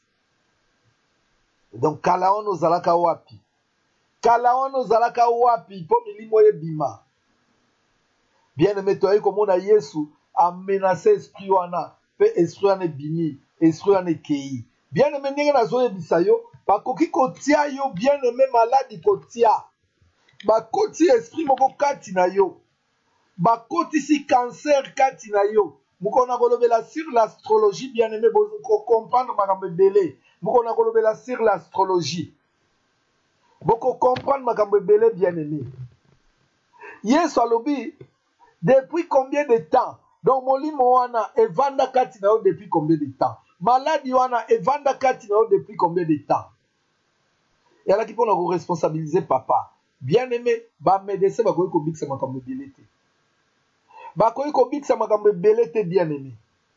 Donc kala ono zalaka wapi? Kala wana zalaka wapi po milimo ebima. Bien-aimé toi komona Yesu a menacé esprit wana pe esprit wana bimi, esprit wana kei. Bien-aimé ndenge nazo yebisa yo, bakoki kotia yo bien-aimé maladi kotia. Bakoti esprit moko kati na yo. Bakoti si cancer kati na yo. Mukona kolobela sur l'astrologie bien-aimé bozo comprendre makambo belé. Mukona kolobela sur l'astrologie. Beaucoup comprendre makambo belé bien-aimé. Yesu alobi depuis combien de temps? Donc molimo wana evanda kati na yo depuis combien de temps? Maladi wana evanda kati na yo depuis combien de temps? Et là qui peut nous responsabiliser papa. Bien-aimé, ba médecin ba koyi ko bikisa makambo belé te. Ba koyi ko bikisa makambo belé te bien-aimé.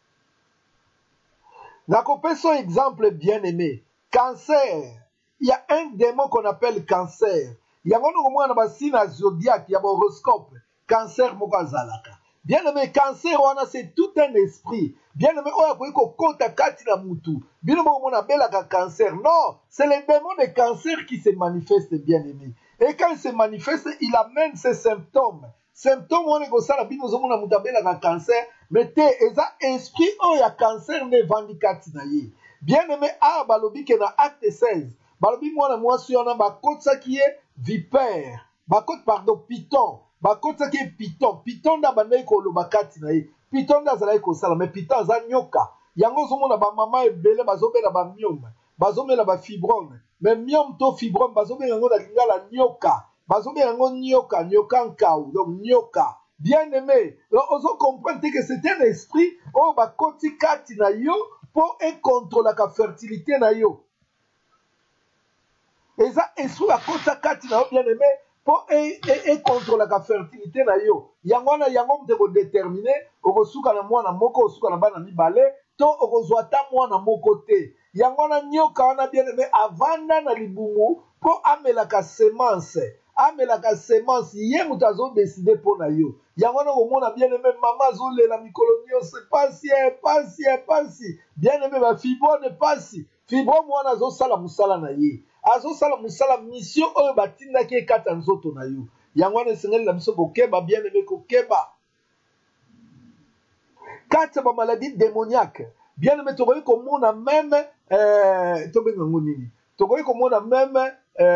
Nako peso exemple bien-aimé. Cancer. Il y a un démon qu'on appelle cancer. Il y a un signe zodiaque, il y a un horoscope. Cancer, bien aimé, cancer, c'est tout un esprit. Bien aimé, bien aimé, cancer. Non, c'est le démon de cancer qui se manifeste, bien aimé. Et quand il se manifeste, il amène ses symptômes. Symptômes, on est comme ça, la cancer, mais t'es esprit, il y a cancer, ne vendicati. Bien aimé, balobi ke na acte 16. Balobi mwana mwasi wana bakotsa ki ye vipère. Bakot pardon piton. Bakotsa ki ye piton. Piton da bandai ko loba kati na ye. Piton da zalai ko sala mais piton za nyoka. Yango zomona ba mama ebele bazobela ba myome. Bazomela ba fibrome. Mais myome to fibrome bazobela yango na lingala nyoka. Bazobela yango nyoka, nyoka nkau. Donc nyoka. Bien aimé, ozo comprendre que c'est un esprit oh bakoti kati na yo pour contrôler la fertilité na yo. Et ça, esprit la kota kati na yo bien aimé pour contrôler la fertilité na yo. Yangwana yango mteko déterminer okosuka na mwana moko osuka na bana mibale to okozwata mwana moko te. Yangwana nyoka wana bien aimé avanda na libumu pour amelaka semence. Amelaka semence ye mutazo décider pour na yo. Yangwana komona bien aimé maman zolela mikolo nyonso pasi. Bien aimé ba fibrone pasi. Fibrone mwana zo sala musala na ye. Azo sala musala mission oyo batinda ki ekata nzoto na yo. Yangwana esengeli na biso kokeba bien aimé kokeba. Kata ba maladie démoniaque. Bien aimé tokoki komona même tobenga ngonini. Tokoki komona même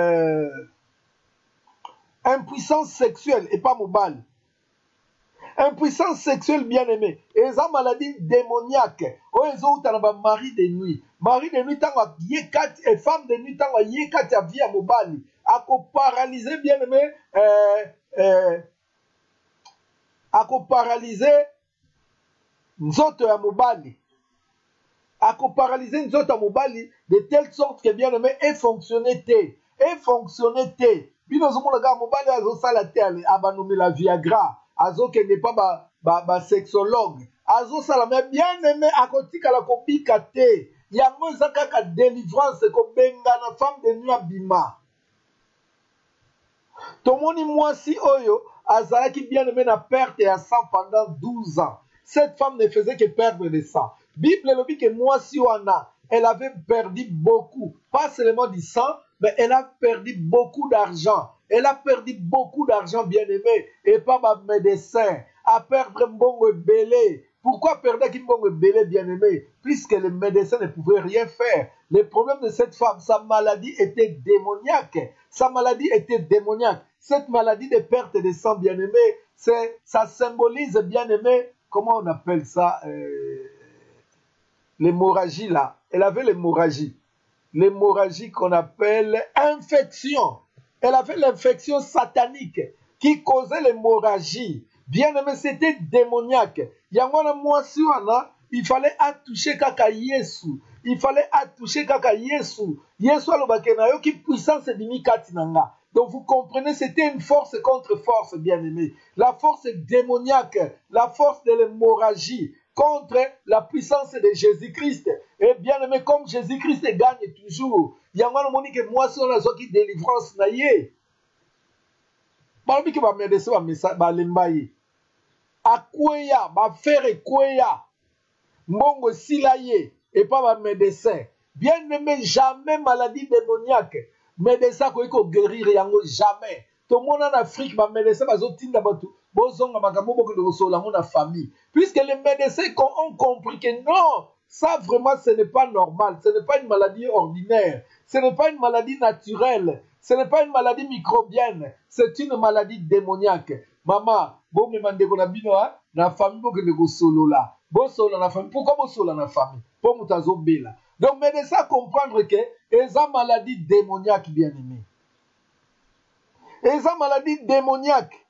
impuissance sexuelle et pas mobile. Impuissance sexuelle bien-aimée. Et ça maladie démoniaque. Oh, ils ont un mari de nuit. Mari de nuit, tant et femme de nuit, tant yekat ya vie mobile. A ko paralyser bien-aimé akoparalyser nzoto ya mobali, akoparalyser nzoto ya mobali de telle sorte que bien aimé et fonctionner te bino zomona kaka mobali azosala te abanomela viagra azokende pa ba sexologue azosala me bien aimé akotikala kobika te yango eza kaka délivrance kobengana femme de nuit abima. Tomoni mwasi oyo azalaki bien aimé na perte ya sang pendant 12 ans. Cette femme ne faisait que perdre de sang. Bible le dit que mwasi wana, elle avait perdu beaucoup, pas seulement du sang, mais elle a perdu beaucoup d'argent. Elle a perdu beaucoup d'argent, bien aimé, et pas ma médecin. À perdre mbongo belé. Pourquoi perdre mbongo belé, bien aimé? Puisque les médecins ne pouvaient rien faire. Le problème de cette femme, sa maladie était démoniaque. Sa maladie était démoniaque. Cette maladie de perte de sang, bien aimé, ça symbolise, bien aimé, comment on appelle ça, l'hémorragie là. Elle avait l'hémorragie. L'hémorragie qu'on appelle infection. Elle avait l'infection satanique qui causait l'hémorragie. Bien aimé, c'était démoniaque. Yangwana mwasi wana, il fallait attoucher kaka Yesu. Il fallait attoucher kaka Yesu. Yesu alobake na yo ki puissance dimi kati nanga. Donc vous comprenez, c'était une force contre force, bien aimé. La force démoniaque, la force de l'hémorragie contre la puissance de Jésus-Christ. Et bien aimé, comme Jésus-Christ gagne toujours, yangwana moni ke mwasi wana zoki délivrance na ye. Balobi ke ba médecin ba lemba ye. Akweya, ba faire kweya. Mbongo sila ye et pas ba médecin. Bien aimé, jamais maladie démoniaque. Médecin ko iko guérir yango jamais. Tout le monde en Afrique, ba médecin bazotinda batu. Bozonga makambo boko de kosola na famille. Puisque les médecins ont compris que non, ça vraiment ce n'est pas normal, ce n'est pas une maladie ordinaire, ce n'est pas une maladie naturelle, ce n'est pas une maladie microbienne, c'est une maladie démoniaque. Maman, bon me mande ko na bino na famille boko de kosolola. Bosola na famille. Pourquoi bosola na famille? Pour mutazo bela. Donc médecin comprendre que eza maladie démoniaque, bien aimé. Eza maladie démoniaque.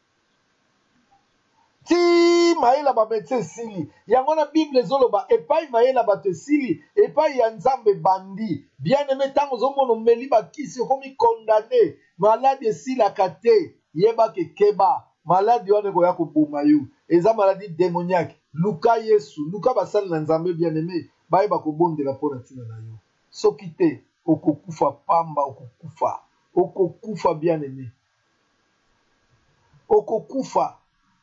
Ti maela ba médecin sili. Yangona Bible zoloba epai maela ba te sili, epai ya nzambe bandi. Bien aimé tango zomono meli ba kisi komi condamné. Malade sila kate, yeba ke keba. Malade wane ko yako boma yo. Eza maladie démoniaque. Luka Yesu, Luka basali na nzambe bien aimé, baye ba ko bondela pona tina na yo. Soki te okokufa pamba, okokufa bien aimé. Okokufa.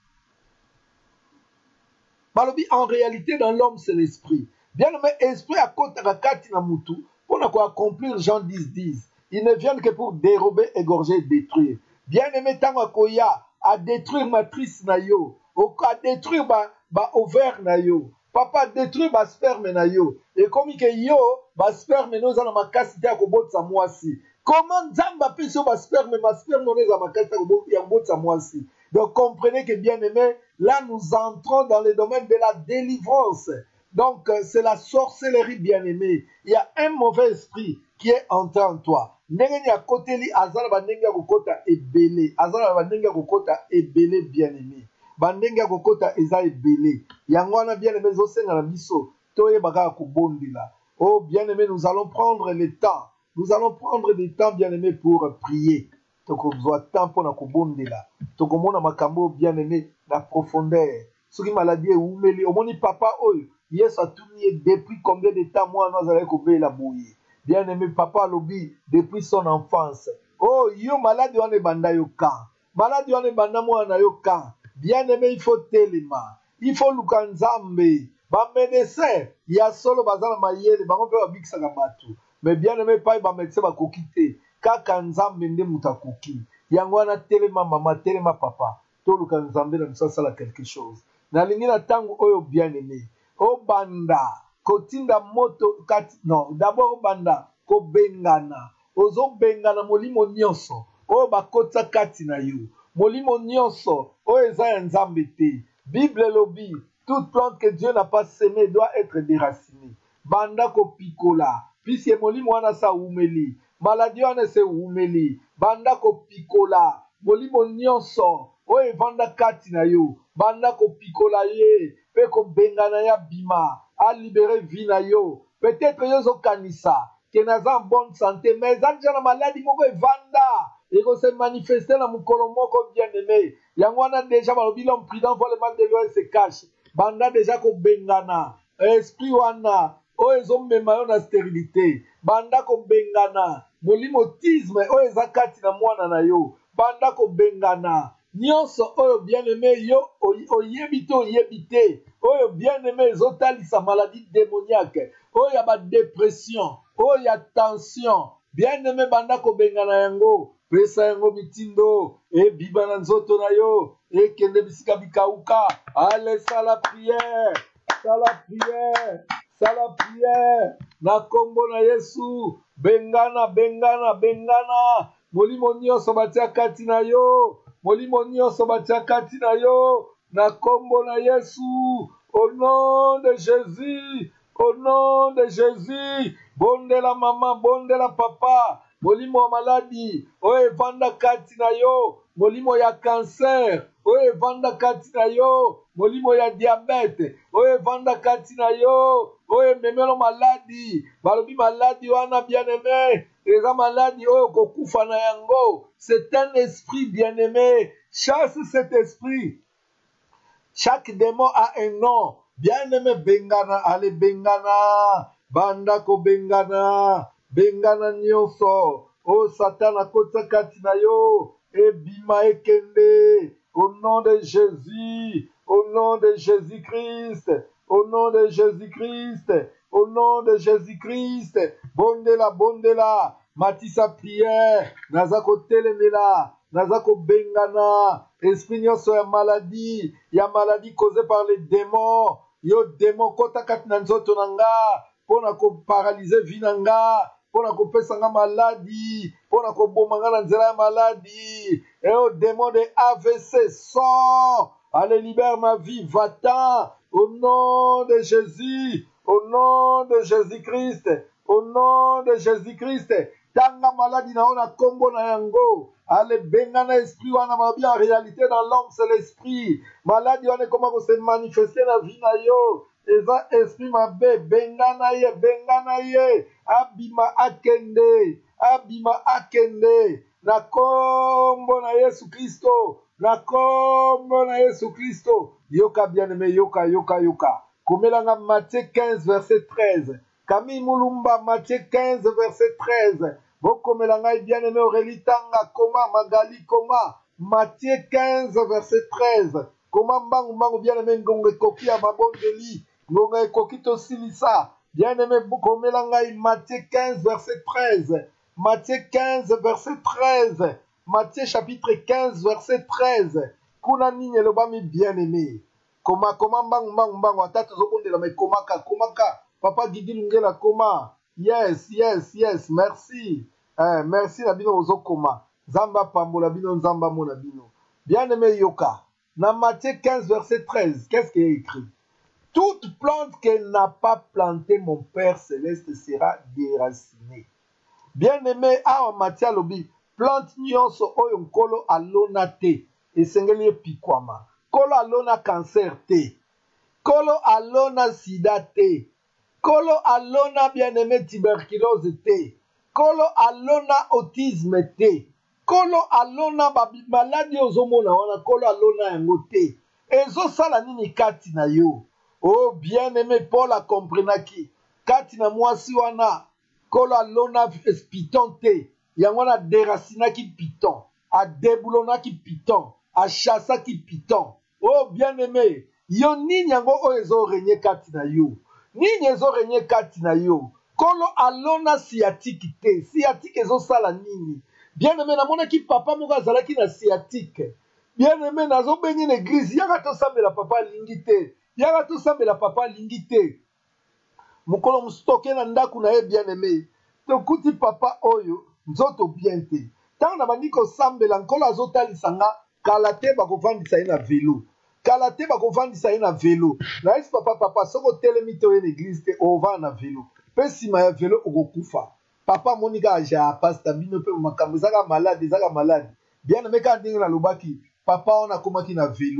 Balobi, en réalité, dans l'homme, c'est l'esprit. Bien aimé, esprit à côté de la kati na mutu, pour accomplir Jean 10:10. Ils ne viennent que pour dérober, égorger, détruire. Bien aimé, tango koya, à détruire matrice na yo, à détruire ba ovaire na yo. Papa, détruire ba sperme na yo. Et comme que yo, ba sperme no za na makasi te akobotsa mwasi. Comment nzamba piso ba sperme no za makasi te akobotsa mwasi. Donc comprenez que bien aimé, là nous entrons dans le domaine de la délivrance. Donc c'est la sorcellerie, bien aimé. Il y a un mauvais esprit qui est entré en toi. Ndenge ya koteli azala bandenge kokota ebele. Azala bandenge kokota ebele, bien aimé. Bandenge kokota eza ebele. Yango wana bien aimé zo senga na biso. Toye baka kubondila. Oh bien aimé, nous allons prendre le temps. Nous allons prendre du temps, bien aimé, pour prier. Tokozwa temps pour na kubondila. Tokomona makambo bien aimé la profondeur. Soki maladie eumeli, omoni papa oyo. Yesu atuni depuis combien de temps moi nous allons kobela boye. Bien aimé papa lobi depuis son enfance. Oh yo malade wana banda yo kan. Malade wana banda mwana yo kan. Bien aimé, il faut telema. Il faut luka nzambe. Ba médecin ya solo bazana mayele bango pe babikisa batu. Mais bien aimé pa ba médecin ba kokite. Kaka nzambe nde mutakoki. Yango wana telema mama, telema papa. To luka nzambe na msala quelque chose. Na lingina tango oyo bien aimé. O banda kotinda moto kati non d'abord banda ko bengana ozo bengana molimo nyonso o bakota kati na yo molimo nyonso o eza ya nzambe te. Bible lobi toute plante que Dieu n'a pas semée doit être déracinée. Banda ko pikola puisque molimo wana sa umeli maladie wana se umeli banda ko pikola molimo nyonso o evanda kati na yo banda kopikola ye pe kobengana ya bima a libérer vie na yo. Peut-être yo zo kanisa que naza en bonne santé mais eza déjà na maladie moko evanda eko se manifester na mukolo moko bien aimé. Yango wana déjà balobi l'homme prudent voit le mal de loin se cache. Banda déjà kobengana esprit wana oyo ezomema yo na stérilité. Banda kobengana molimotisme oyo eza kati na mwana na yo. Banda kobengana nyonso oyo bien aimé yo oyebi te oyo bien aimé ezotalisa maladie démoniaque oyo ya badépression oyo ya tension bien aimé banda kobengana yango pesa yango mitindo ebiba na nzoto na yo ekende bisika bikauka. Ale sala prière na kombo na Yesu. Bengana molimo nyonso batia kati na yo, molimo nyonso batia kati na yo na kombo na Yesu. Au nom de Jésus, au nom de Jésus. Bondela maman, bondela papa, molimo wa maladi oyo evanda kati na yo, molimo ya cancer oyo evanda kati na yo, molimo ya diabete oyo evanda kati na yo, oyo memelo maladi balobi maladi wana bien aimé eza maladi oyo kokufa na yango. C'est un esprit bien aimé, chasse cet esprit. Chaque démon a un nom. Bien aimé bengana, allez bengana, banda ko bengana, bengana nyonso. Oh Satan akota kati na yo, ebima ekende. Au nom de Jésus, au nom de Jésus-Christ, au nom de Jésus-Christ, au nom de Jésus-Christ. Bondela, matisa prière, nazako telemela, nazako bengana, esprit nyonso ya maladie causée par les démons, yo démon kota kati na nzoto nanga, pona ko paralyser vie nanga, pona ko pesa nga maladie, pona ko bomanga na nzela ya maladie, et au démon de AVC, sors, allez libère ma vie, va-t'en, au nom de Jésus, au nom de Jésus-Christ, au nom de Jésus-Christ. Tanga maladie na ona kombo na yango. Allez bengana esprit wana mabi en réalité dans l'homme c'est l'esprit. Maladie wana comment se manifester na vie na yo. Eza esprit mabe bengana ye abima akende na kombo na Yesu Kristo. Na kombo na Yesu Kristo. Yoka bien aimé yoka. Komelanga Matthieu 15 verset 13. Camille Moulumba, Matthieu 15, verset 13. Bokomelanga bien aimé Aurélie Tanga, Koma, Magali, Koma. Matthieu 15, verset 13. Koma mbangu bien aimé Ngonge Koki à Mabondeli. Ngonge Koki Tosilisa. Bien aimé Bokomelanga Matthieu 15, verset 13. Matthieu 15, verset 13. Matthieu chapitre 15, verset 13. Kuna nini elobami bien aimé. Koma mbangu atatu zobondela me komaka. Papa Didi Lungela Koma. Yes. Merci. Merci na bino ozo koma. Zamba pambola bino nzamba mona bino. Bien aimé yoka. Na Matthieu 15 verset 13, qu'est-ce qui est écrit? Toute plante qu'elle n'a pas plantée, mon Père céleste sera déracinée. Bien aimé, awa Matthieu lobi, plante nyonso oyo nkolo alona te. Esengeli epikwama. Kolo alona cancer te. Kolo alona sida te. Kolo alona bien-aimé tuberculose te. Kolo alona autisme te. Kolo alona maladie ozomona wana kolo alona yango te. Ezo sala nini kati na yo. Oh bien-aimé Paul a comprenaki. Kati na mwasi wana kolo alona piton te. Yango na déracinaki piton. A déboulonaki piton. A chassaki piton. Oh bien-aimé. Yo nini yango o ezo renye kati na yo. Nini ezo renye kati na yo. Kolo alona sciatique te. Sciatique ezo sala nini. Bien aimé namonaki papa moko azalaki na sciatique. Bien aimé nazo bengi na église. Yaka to sambela papa lingi te. Yaka to sambela papa lingi te. Mukolo mustoke na ndaku na ye bien aimé. Tokuti papa oyo nzoto bien te. Tango na bandiko sambela nkolo azotalisa nga kala te bakovandisa ye na velo. Kala te bakovandisa ye na velo. Na esi papa soko telemi te oye na église te ova na velo. Pe sima ya velo okokufa. Papa monika aja pasta bino pe makambo ezaka malade. Bien aimé ka ndenge na lobaki papa on akomaki na velo.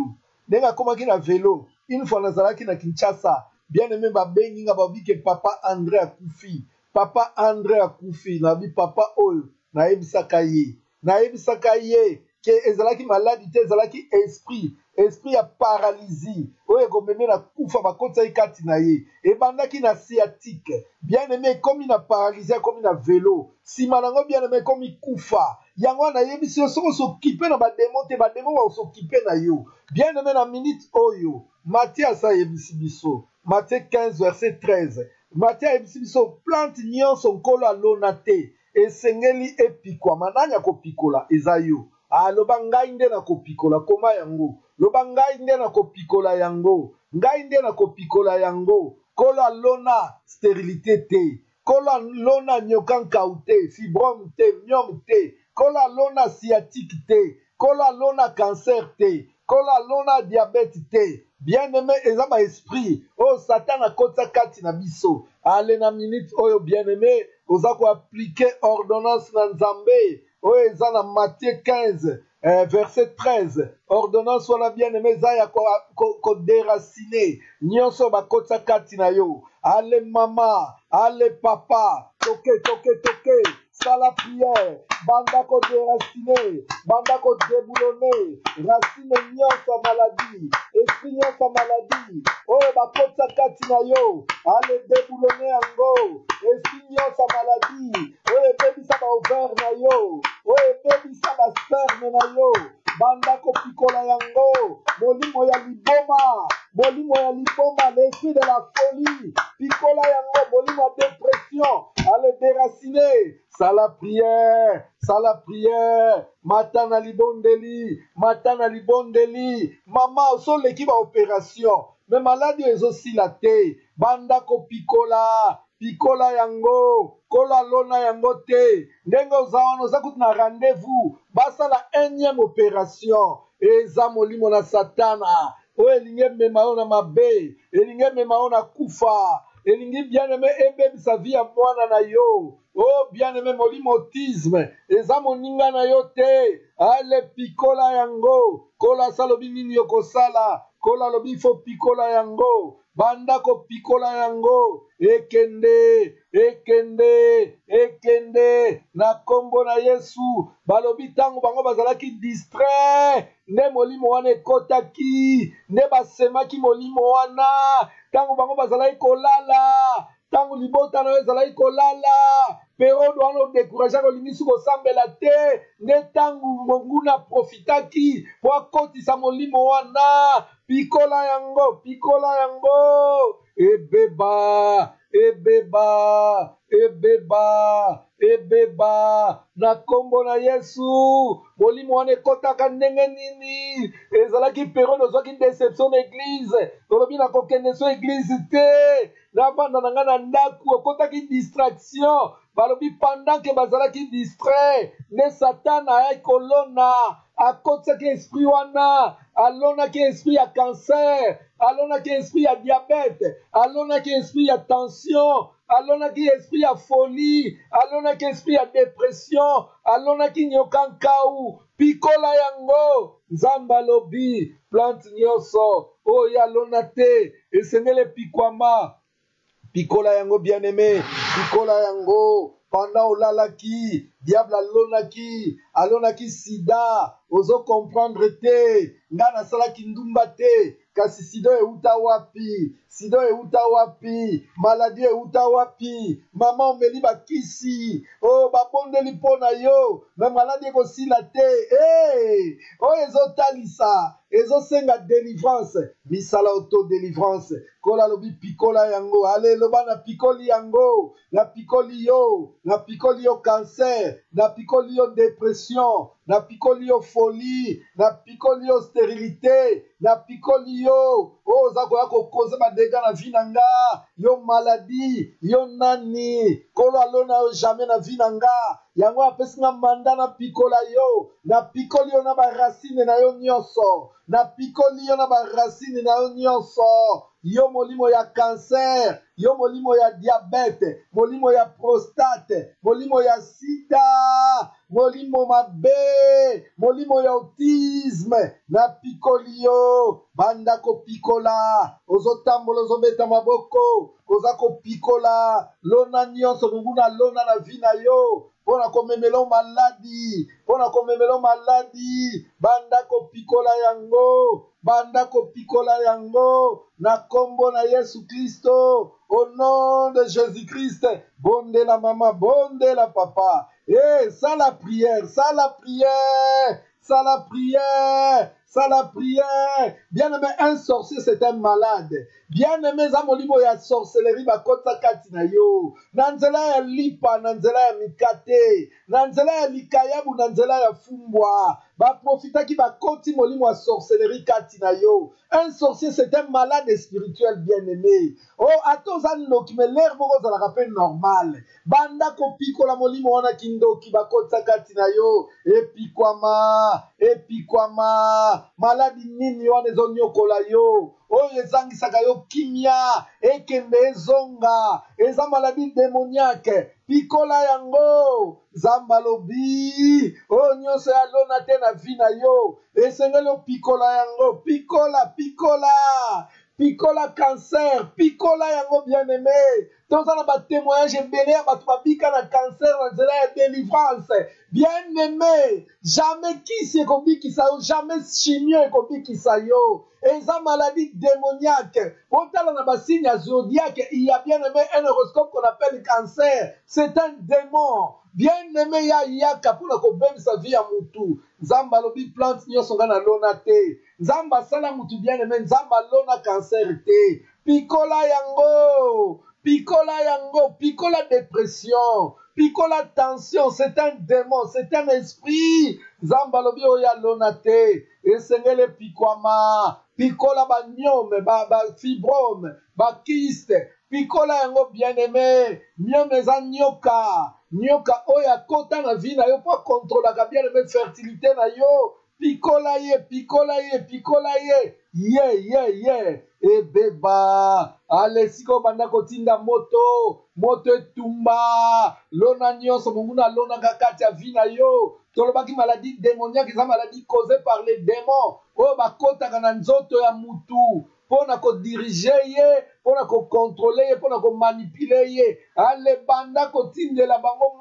Nenga koma ki na vélo. Une fois nazalaki na Kinshasa. Bien aimé babengi nga babi que papa André akufi. Papa André akufi. Nabi papa oyo. Na ebisaka ye. Na ebisaka ye. Que ezalaki maladie, ezalaki esprit. Esprit ya paralysie. Oye komeme na kufa bakota ikati na ye. Ebandaki na sciatique. Bien aimé comme na paralysie, comme na vélo. Si manango bien aimé comme kufa. Yango na yebisi yo soko s'occuper na bademo te bademo wa s'occuper na yo. Bien aimé na minute oyo. Matthieu asa yebisi biso. Matthieu 15 verset 13. Matthieu yebisi biso plante nyonso nkolo alona te. Esengeli epikwa mananya kopikola eza yo. Loba ngai nde na kopikola koma yango. Loba ngai nde na kopikola yango. Ngai nde na kopikola yango. Kolo alona stérilité te. Kolo alona nyokankau te. Fibrome te. Myome te. Kolo alona sciatique te. Kolo alona cancer te. Kolo alona diabète te. Bien aimé ezaba esprit. Oh Satan a kota kati na biso. Ale na minute oyo bien aimé. Oza ko appliquer ordonnance na Nzambe. Oh, eza na Matthieu 15, verset 13. Ordonnance wana bien aimé zaya ko déraciner. Nyonso bakota kati na yo. Allez mama, allez papa. Toke, toke, toke. Sala prière. Banda ko déraciner. Banda ko déboulonner. Racine nyonso maladie. Esprit nyonso maladie. Oh, bakota kati na yo. Allez déboulonner yango. Esprit nyonso maladie. Oh, ebebisa ba ouvert na yo. Oh, ebebisa ba cerne na yo. Banda ko pikola yango. Molimo ya liboma. Molimo ya liboma. L'esprit de la folie. Pikola yango. Molimo ya dépression. Allez déraciner. Sala prière. Sala prière. Matana libondeli. Matana libondeli. Mama, so l'équipe à opération. Mais maladie est aussi la te. Banda ko pikola. Pikola yango. Kola lona yango te. Ndengo zaono zakut na rendez-vous. Basa la énième opération. Eza molimo na satana. O elinge memao na mabe. Elinge memao na kufa. Elingi bien aimé ebe sa vie à mwana na yo. Oh bien aimé molimo autisme. Eza moninga na yo te. Ale pikola yango. Kola salobi nini yokosala. Kola lobi fo pikola yango. Banda ko pikola yango. Ekende. Ekende. Ekende. Na kombo na Yesu. Balobi tango bango bazalaki distrait. Ne molimo wana ekotaki. Ne basemaki molimo wana. Tango bango bazalaki kolala. Tango libota na yo ezalaki kolala. Periode wana odécouragea kolingi kosambela te. Ne tango nguna profitaki. Po akotisa molimo wana. Pikola yango. Pikola yango. Ebeba. Ebeba. Ebeba. Ebeba. Na kombo na Yesu. Molimo wana ekotaka ndenge nini. Ezalaki periode ozwaki déception na église. Tolobi na kokende so église te. Na banda na nga na ndaku okotaki distraction. Balobi pendant que bazalaki distrait. Ne Satan ayaki kolona. Akotisaki esprit wana. Alonaki esprit ya cancer. Alonaki esprit ya diabète. Alonaki esprit ya tension. Alonaki esprit ya folie. Alonaki esprit ya dépression. Alonaki nyokankau. Pikola yango. Nzamba lobi. Plante nyonso. Oyo alona te. Esengele pikwama. Pikola yango bien aimé. Pikola yango. Pendant olalaki. Diable alonaki sida. Ozo comprendre te. Nga nasalaki ndumba te. Kasi sido euta wapi. Sido euta wapi. Maladie euta wapi. Mama omeli bakisi. Oh babondeli pona yo. Me maladie kosila te. Hey. Oh ezotalisa. Ezosenga délivrance. Misala auto délivrance. Kola lobi pikola yango. Ale loba na pikoli yango. Na pikoli yo. Na pikoli yo cancer. Na pikoli yo dépression. Na pikoli yo folie. Na pikoli yo stérilité. Na pikoli yo. Oh zako yako koze ba dégâts na vie na nga. Yo maladie. Yo nani. Kolo alona yo jamais na vie na nga. Yango apesi nga manda na pikola yo. Na pikoli yo na ba racine na yo nyonso. Na pikoli yo na ba racine na yo nyonso. Yo molimo ya cancer. Yo molimo ya diabète. Molimo ya prostate. Molimo ya sida. molimo mabe, molimo ya autisme, na pikolio, banda ko pikola, ozotambola ozobeta maboko, oza ko pikola, lona nyonso munguna lona na vina yo, pona komemelo maladi, pona komemelo maladi, banda ko pikola yango, banda ko pikola yango, na kombo na Yesu Kristo, au nom de Jésus-Christ, bonde la maman, bonde la papa, et ça la prière, ça la prière, ça la prière, ça la prière. Bien-aimé, un sorcier, c'est un malade. Bien-aimé, zamolimo ya sorcellerie bakota katina yo. Nanzela ya lipa, nanzela ya mikate, nanzela ya likayabu, nanzela ya fumbwa. Ba profita ki bakoti molimo ya sorcellerie katina yo. Un sorcier, c'est un malade spirituel, bien-aimé. Oh, atozan no ki me l'air moko za la rappel normal. Banda ko piko la molimo wana kindo ki bakota katina yo. Epikwama, maladi nini wana ezonyokola yo. Oyo ezangisaka yo kimia, ekende ezonga, eza maladi démoniaque, pikola yango, zambalobi, oyo nyonso ya lona te na vi na yo, esengeli pikola yango, pikola cancer, pikola yango bien-aimé. Toza na ba témoignage ebele ya bato babika na cancer na nzela ya délivrance. Bien-aimé, jamais kisi ekobikisa yo, jamais chimio ekobikisa yo. Eza maladie démoniaque. Otala na ba signe ya zodiaque, il y a bien-aimé un horoscope qu'on appelle cancer. C'est un démon. Bien-aimé ya yaka pona kobebisa vie ya mutu. Nzamba lobi plante nyonso nga na lona te. Nzamba sala mutu bien-aimé, nzamba lona cancer te. Pikola yango, pikola dépression, pikola tension, c'est un démon, c'est un esprit. Nzamba lobi oya lona te. Esengele pikwama, pikola ba myome, ba fibrome, ba kyste. Pikola yango bien-aimé, myome eza nyoka. Nyoka oya kota na vi na yo po kontrolaka bien-aimé fertilité na yo. Pikola ye. Ye. Ebeba. Ale siko banda kotinda moto etumba. Lona nyonso monguna lona kakati ya vi na yo. Tolobaki maladie démoniaque, eza maladie causée par les démons. Oyo bakotaka na nzoto ya mutu. Pona ko diriger ye, pona ko contrôler ye, pona ko manipuler ye. Ale banda ko tindela bango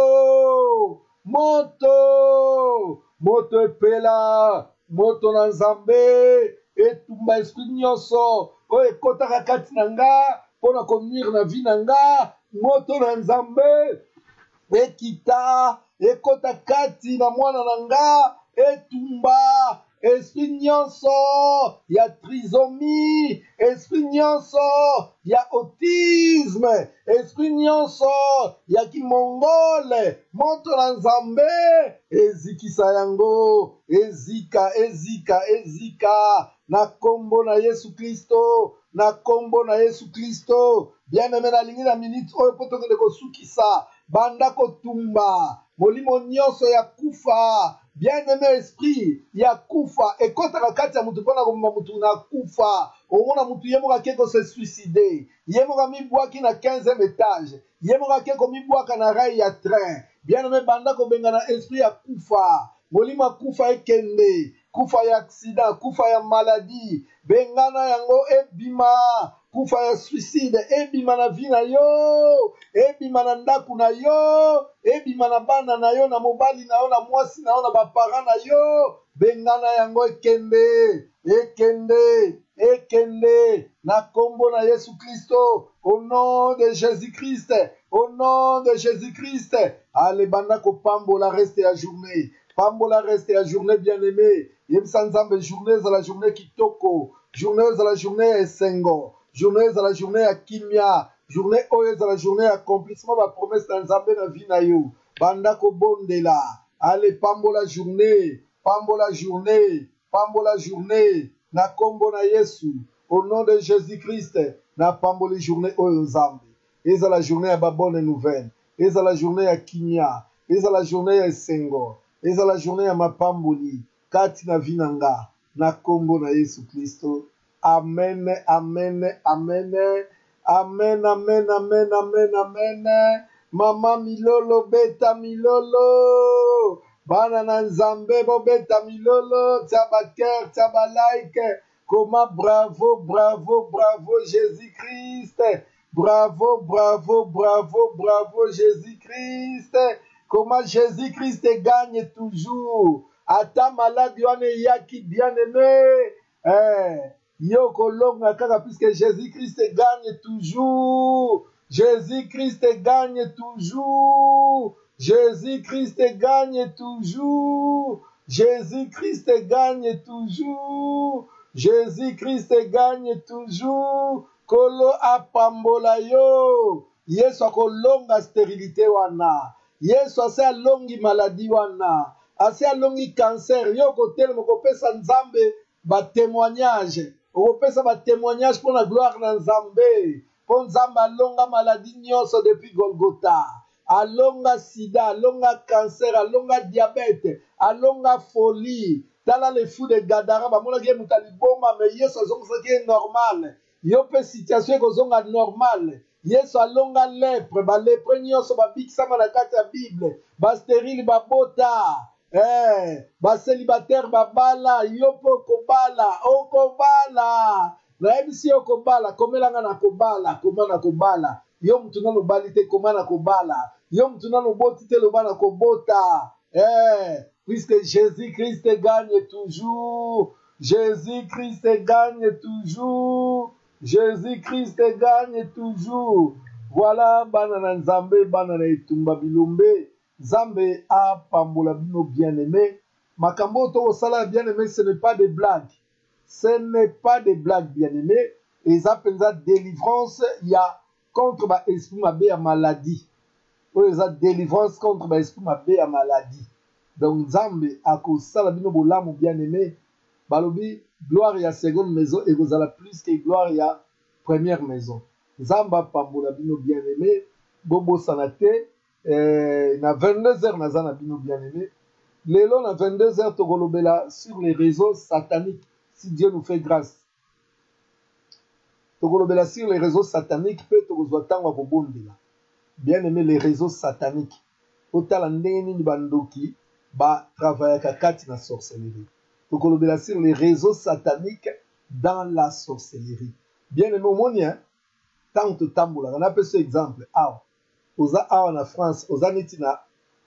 moto epela, moto na Nzambe, etumba esprit nyonso, oyo ekotaka kati na nga, pona ko nuire na vie na nga, moto na Nzambe, ekita, ekota kati na mwana na nga, etumba, esprit nyonso ya trisomie, esprit nyonso ya autisme, esprit nyonso ya kimongole, moto na Nzambe, ezikisa yango, ezika, na kombo na Yesu Kristo, bien-aimé na lingi na minute oyo po tokende kosukisa, banda kotumba, molimo nyonso ya kufa, bien-aimé esprit ya kufa, ekotaka kati ya mutu mpona komema mutu na kufa, omona mutu ye moko ake se suicide, ye moko amibwaki na 15e étage, ye moko ake komibwaka na rai ya train, bien-aimé banda kobenga na esprit ya kufa, molimo ya kufa ekende, kufa ya accident, kufa ya maladie, bengana yango ebima, kufa ya suicide, ebima na vi na yo, ebima na ndaku na yo, ebima na bana na yo, na mobali na yo, na mwasi na yo, na bapara na yo, bengana yango ekende, na kombo na Yesu Kristo, au nom de Jésus-Christ, ale banda ko pambola reste ya journée, bien-aimé, yebisa Nzambe journée za la journée kitoko, journée za la journée ya esengo, journée za la journée ya kimia, journée oyo za la journée ya accomplissement ba promesse na Nzambe na vie na yo, banda ko bondela, ale pambola journée, na kombo na Yesu, au nom de Jésus-Christ, na pamboli journée oyo Nzambe, eza la journée ya ba bonne nouvelle, eza la journée ya kimia, eza la journée ya esengo, eza la journée ya mapamboli, kati na vinanga, na kombo na Yesu Kristo. Amen. Mama Milolo, beta Milolo. Bana na Nzambe, bo beta Milolo. Taba cœur, taba like. Comment bravo, bravo, bravo Jésus-Christ. Bravo, bravo, bravo, bravo Jésus-Christ. Comment Jésus-Christ gagne toujours. Ata malade wane yaki bien-aimé. Yoko longa kaka puisque Jésus-Christ gagne toujours. Jésus-Christ gagne toujours. Jésus-Christ gagne toujours. Jésus-Christ gagne toujours. Jésus-Christ gagne toujours. Kolo apambola yo. Yesu akolonga stérilité wana. Yesu ase alongi maladie wana. Ase alongi cancer. Yo kotel moko pesa Nzambe ba témoignage. Okopesa ba témoignage pour la gloire na Nzambe. Pour Nzambe alonga maladie nyonso depuis Golgotha. Alonga sida, alonga cancer, alonga diabète, alonga folie. Tala les fous de Gadara, ba mona ke mutali boma mais Yesu azonga ki normal. Yo pe situation ko zonga normal. Yesu alonga lèpre, ba lèpre nyonso ba bikisama na kati ya Bible. Ba stérile ba bota. Ba célibataire ba bala, yo po kobala, okobala. Na ebisi yo kobala, komelanga na kobala, komana kobala. Yo mtu na lobali te komana kobala. Yo mtu na loboti te lobana kobota. Puisque Jésus-Christ gagne toujours. Jésus-Christ gagne toujours. Jésus-Christ gagne toujours. Voilà, banana Nzambe, banana etumba bilombe. Nzambe a pambola bino bien-aimé. Makambo to sala bien-aimé, ce n'est pas des blagues. Ce n'est pas des blagues, bien-aimé. Et ça pensa délivrance, il y a contre ba esprit mabe à maladie. Ou ça délivrance contre ba esprit mabe à maladie. Donc Nzambe a kosala bino bolamu bien-aimé. Balobi gloire ya seconde maison et vous allez plus que gloire ya première maison. Nzamba pambola bino bien-aimé. Bobo sanate na 22h na zana bino bien-aimé. Lelo na 22h togolobela sur les réseaux sataniques si Dieu nous fait grâce. Togolobela sur les réseaux sataniques peut togozwa tango kobondela. Bien-aimé les réseaux sataniques. Otala ndenge nini bandoki ba travailler kati na sorcellerie. Togolobela sur les réseaux sataniques dans la sorcellerie. Bien-aimé omonien tant tambola. On a peu ce exemple. Ah, oza awa na France, oza neti na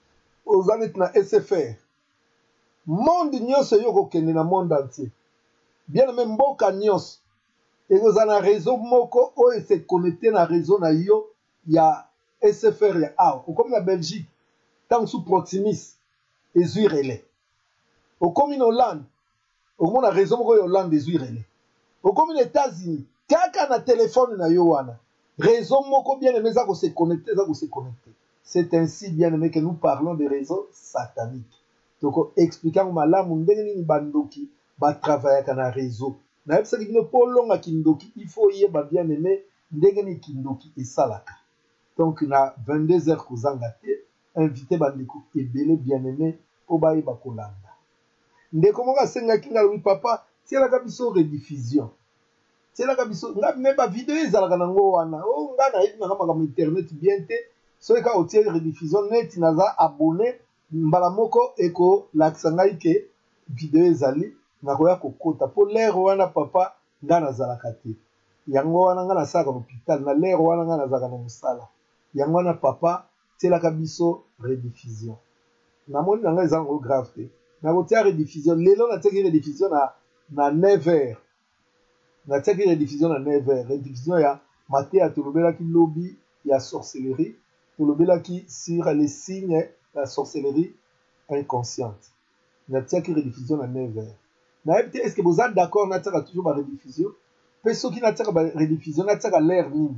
SFR. Monde nyonso yo kokende na monde entier. Bien-aimé mboka nyonso. Et vous avez un réseau moko ou se connecté na réseau na yo ya SFR ya awa. Ou comme la Belgique, tant sous Proximus et Zuirele. Ou comme en Hollande, ou comme la réseau moko ya Hollande et Zuirele. Ou comme les États-Unis, kaka na téléphone na yo wana. Réseau moko bien aimé ça se connecter, ça se connecter. C'est ainsi bien aimé que nous parlons des réseaux sataniques. Donc expliquant malamu ndenge nini bandoki ba travailler kana réseau. Na yebisa ki bino polonga kindoki, il faut yeba bien aimé ndenge ni kindoki esalaka. Donc na 22h kozanga te, invité bandeko ebele bien aimé po ba yeba kolanda. Ndeko moko asenga kinga lui papa, tiela ka biso rediffusion. Tiela ka biso nga meba vidéo ezalaka nango wana. Oh nga na yebi na kama internet bien te. So ka otie rediffusion net naza abonné mbala moko eko lakisa ngai ke vidéo ezali nakoya kokota po lero wana papa nga nazalaka te. Yango wana nga nasaka hôpital na lero wana nga nazalaka na mosala. Yango wana papa tielaka biso rediffusion. Namoni nanga eza ngo grave te. Nakotia rediffusion lelo natiaki rediffusion na 9h. Natiaki rediffusion na 9h. Rediffusion ya Matéa tolobelaki lobby ya sorcellerie. Tolobelaki sur les signes la sorcellerie inconsciente. Natiaki rediffusion na 9h. Est-ce que vous êtes d'accord avec toujours la rediffusion? Parce qui n'a pas de rediffusion, n'a pas l'air nini.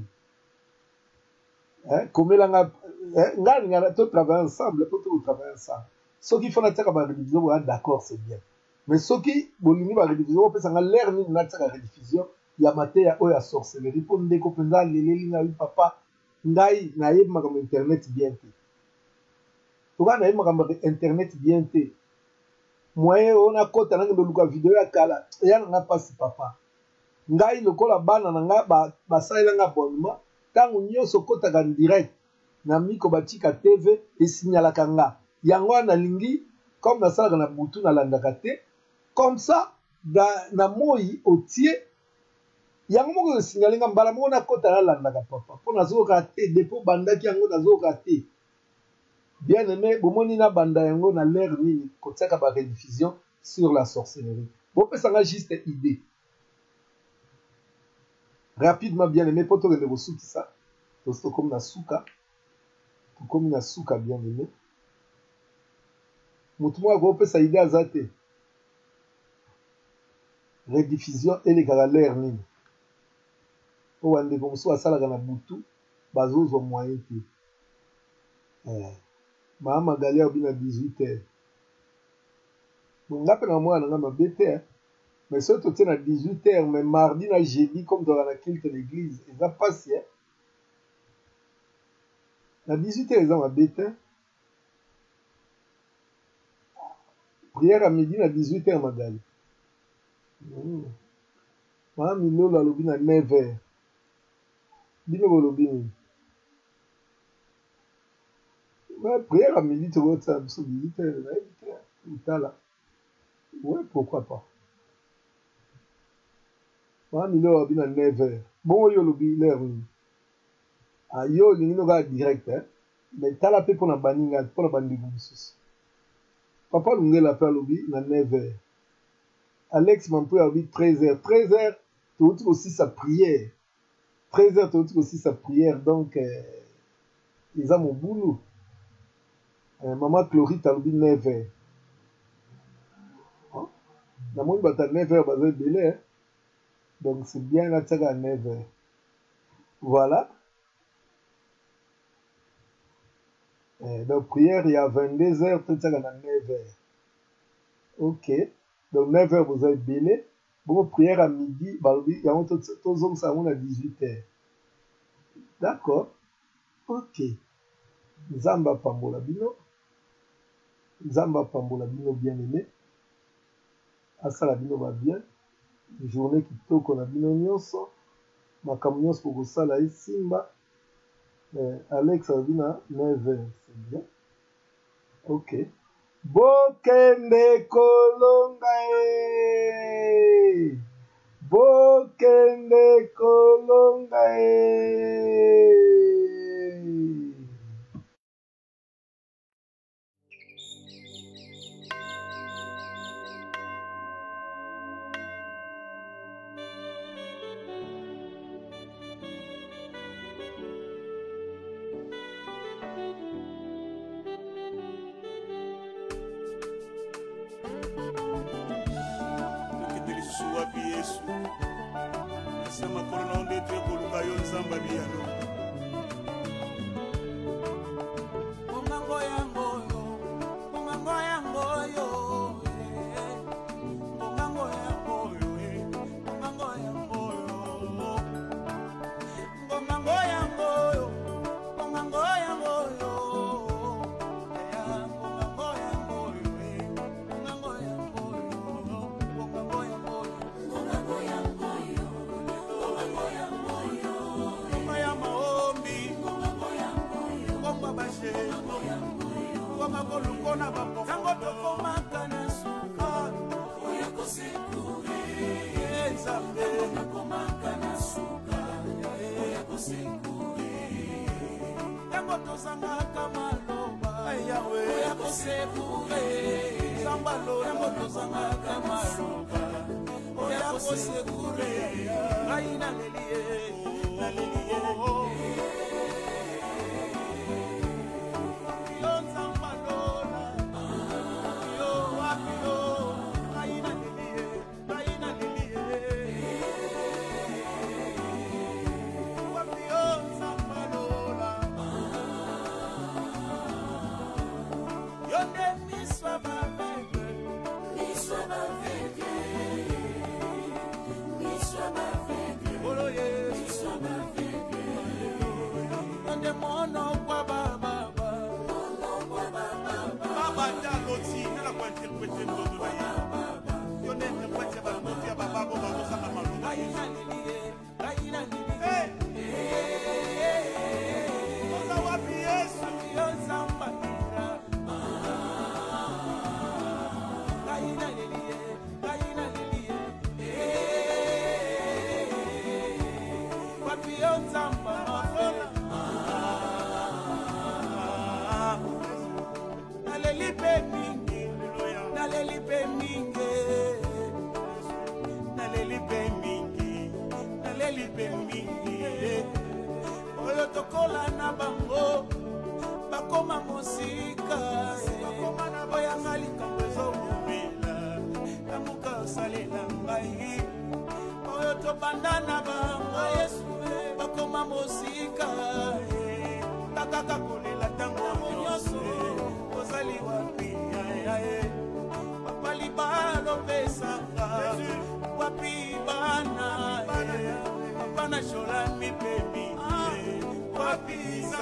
Comme on a travaillé ensemble, pour travailler ensemble. Ceux qui font la rediffusion, vous êtes d'accord, c'est bien. Mais ceux qui ont la rediffusion, parce qu'on a l'air nini, n'a pas de rediffusion, il y a Matéa ou la sorcellerie. Pour nous découvrir les lignes, papa, ngai na yeb makam internet bien te. Toka na yeb makam internet bien te. Moyen on a kota na ngoluka vidéo ya kala. Ya nga pasi papa. Ngai lokola bana na nga ba saila nga abonnement. Tango nyonso kota ga direct. na miko batika TV esignalaka nga yango wana lingi comme nasalaka na butu nalandaka te comme ça na moi otie yango moko esignale nga mbala moko nakota nalandaka papa mpo nazokoka te depo bandaki yango nazokoka te bien aimé bomoni na banda yango na l'air nini kotiaka barediffusion sur la sorcellerie bopesanga juste idée rapidement bien aimé mpo tokende kosukisa tokomi na suka bien aimé motu moko akopesa idée aza te rediffusion elekaka l'air nini po bandeko mosusu asalaka na butu bazozwa moyen te maa magali aobi na 18h nga mpe na mwana na nga mabe te mais soki totie na 18h mais mardi na jeudi comme toka na culte l'église eza mpasi na 18h eza mabe te prière à midi na 18h magali maa milolo alobi na 9h bino bolobi nini prière à midi tokotia biso 18h nayebi te utala ouais pourquoi pas maa milolo alobi na 9h bongo yo olobi l'air nini yo olingi nokaa direct mais tala mpe mpona baninga mpona bandeko mosusu papa lungela mpe alobi na 9h alex mampoy alobi 13h 13h touti kosisa prière 13h touti kosisa prière donc eza mobulu mama chlorite alobi 9h namoni bato ya 9h baza ebele donc c'est bien natiaka ya 9h voilà donc prière ya 22h totiaka na 9h ok donc 9h boza ebele bongo prière à midi balobi yango tozongisa yango na 18h d'accord ok nzambe apambola bino bien aimé asala bino babien journée kitoko na bino nyonso makambo nyonso kokosala esimba alex alobi na 9h c'est bien ok bokende kolonga bokende kolonga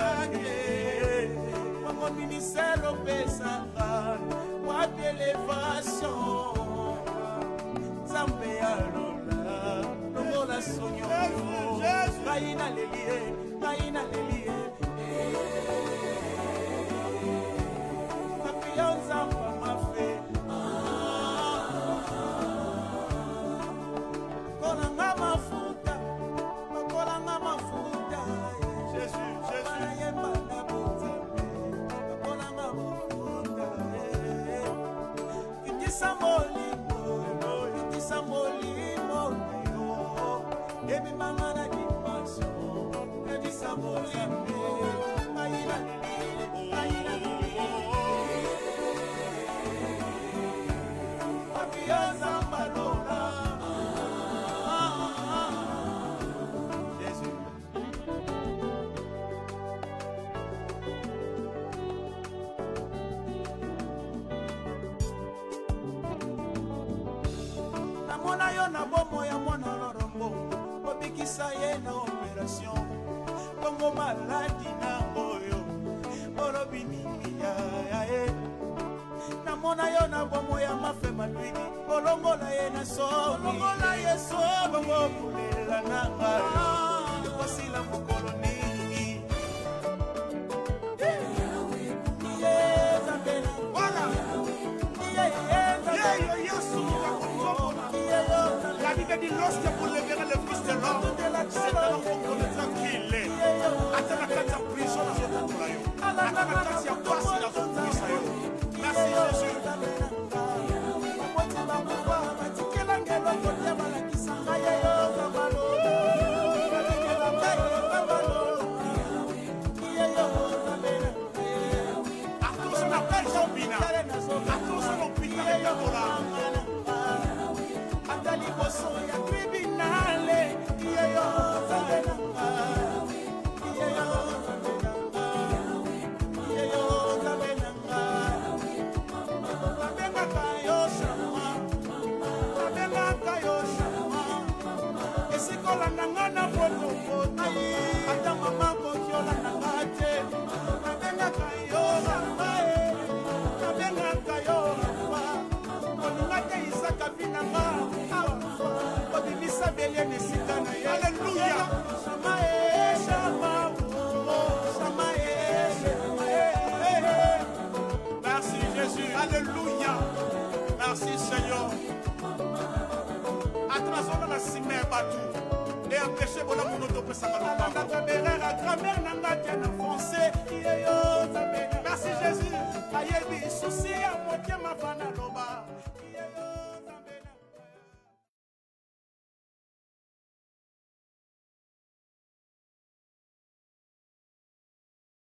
Mon ministère au Pesanga, moi d'élévation. Zambé alola, longola sonyo. Kaina lelie, kaina lelie. Papillon zamba ma fait. Kolanga mafuta, kolanga mafuta. Jésus, Jésus. Kolanga mafuta. Kitisa molimo, kitisa molimo. Ebi mangana di maso, kitisa molimo. Aina lili, aina lili. Papillon zamba lola. Na bomo ya mwana lorombo obikisa ye na operation bongo maladi na oyo olobi nini ya ye na mona yo na bomo ya mafe malwidi olongola ye na so olongola ye so bongo bulela nanga kosila mokolo nini La Bible dit lorsque vous leverrez le Fils de l'homme, c'est alors qu'on connaîtra qui il est. Atana kati ya prison na zokola yo. Atana kati ya kwasi na zokola yo. Merci Jésus. Merci Jésus. Alléluia. Merci Seigneur. Atrazona na sime batu. Et empêcher bona mono to pesa malobanga. Grammaire nanga tena fonce.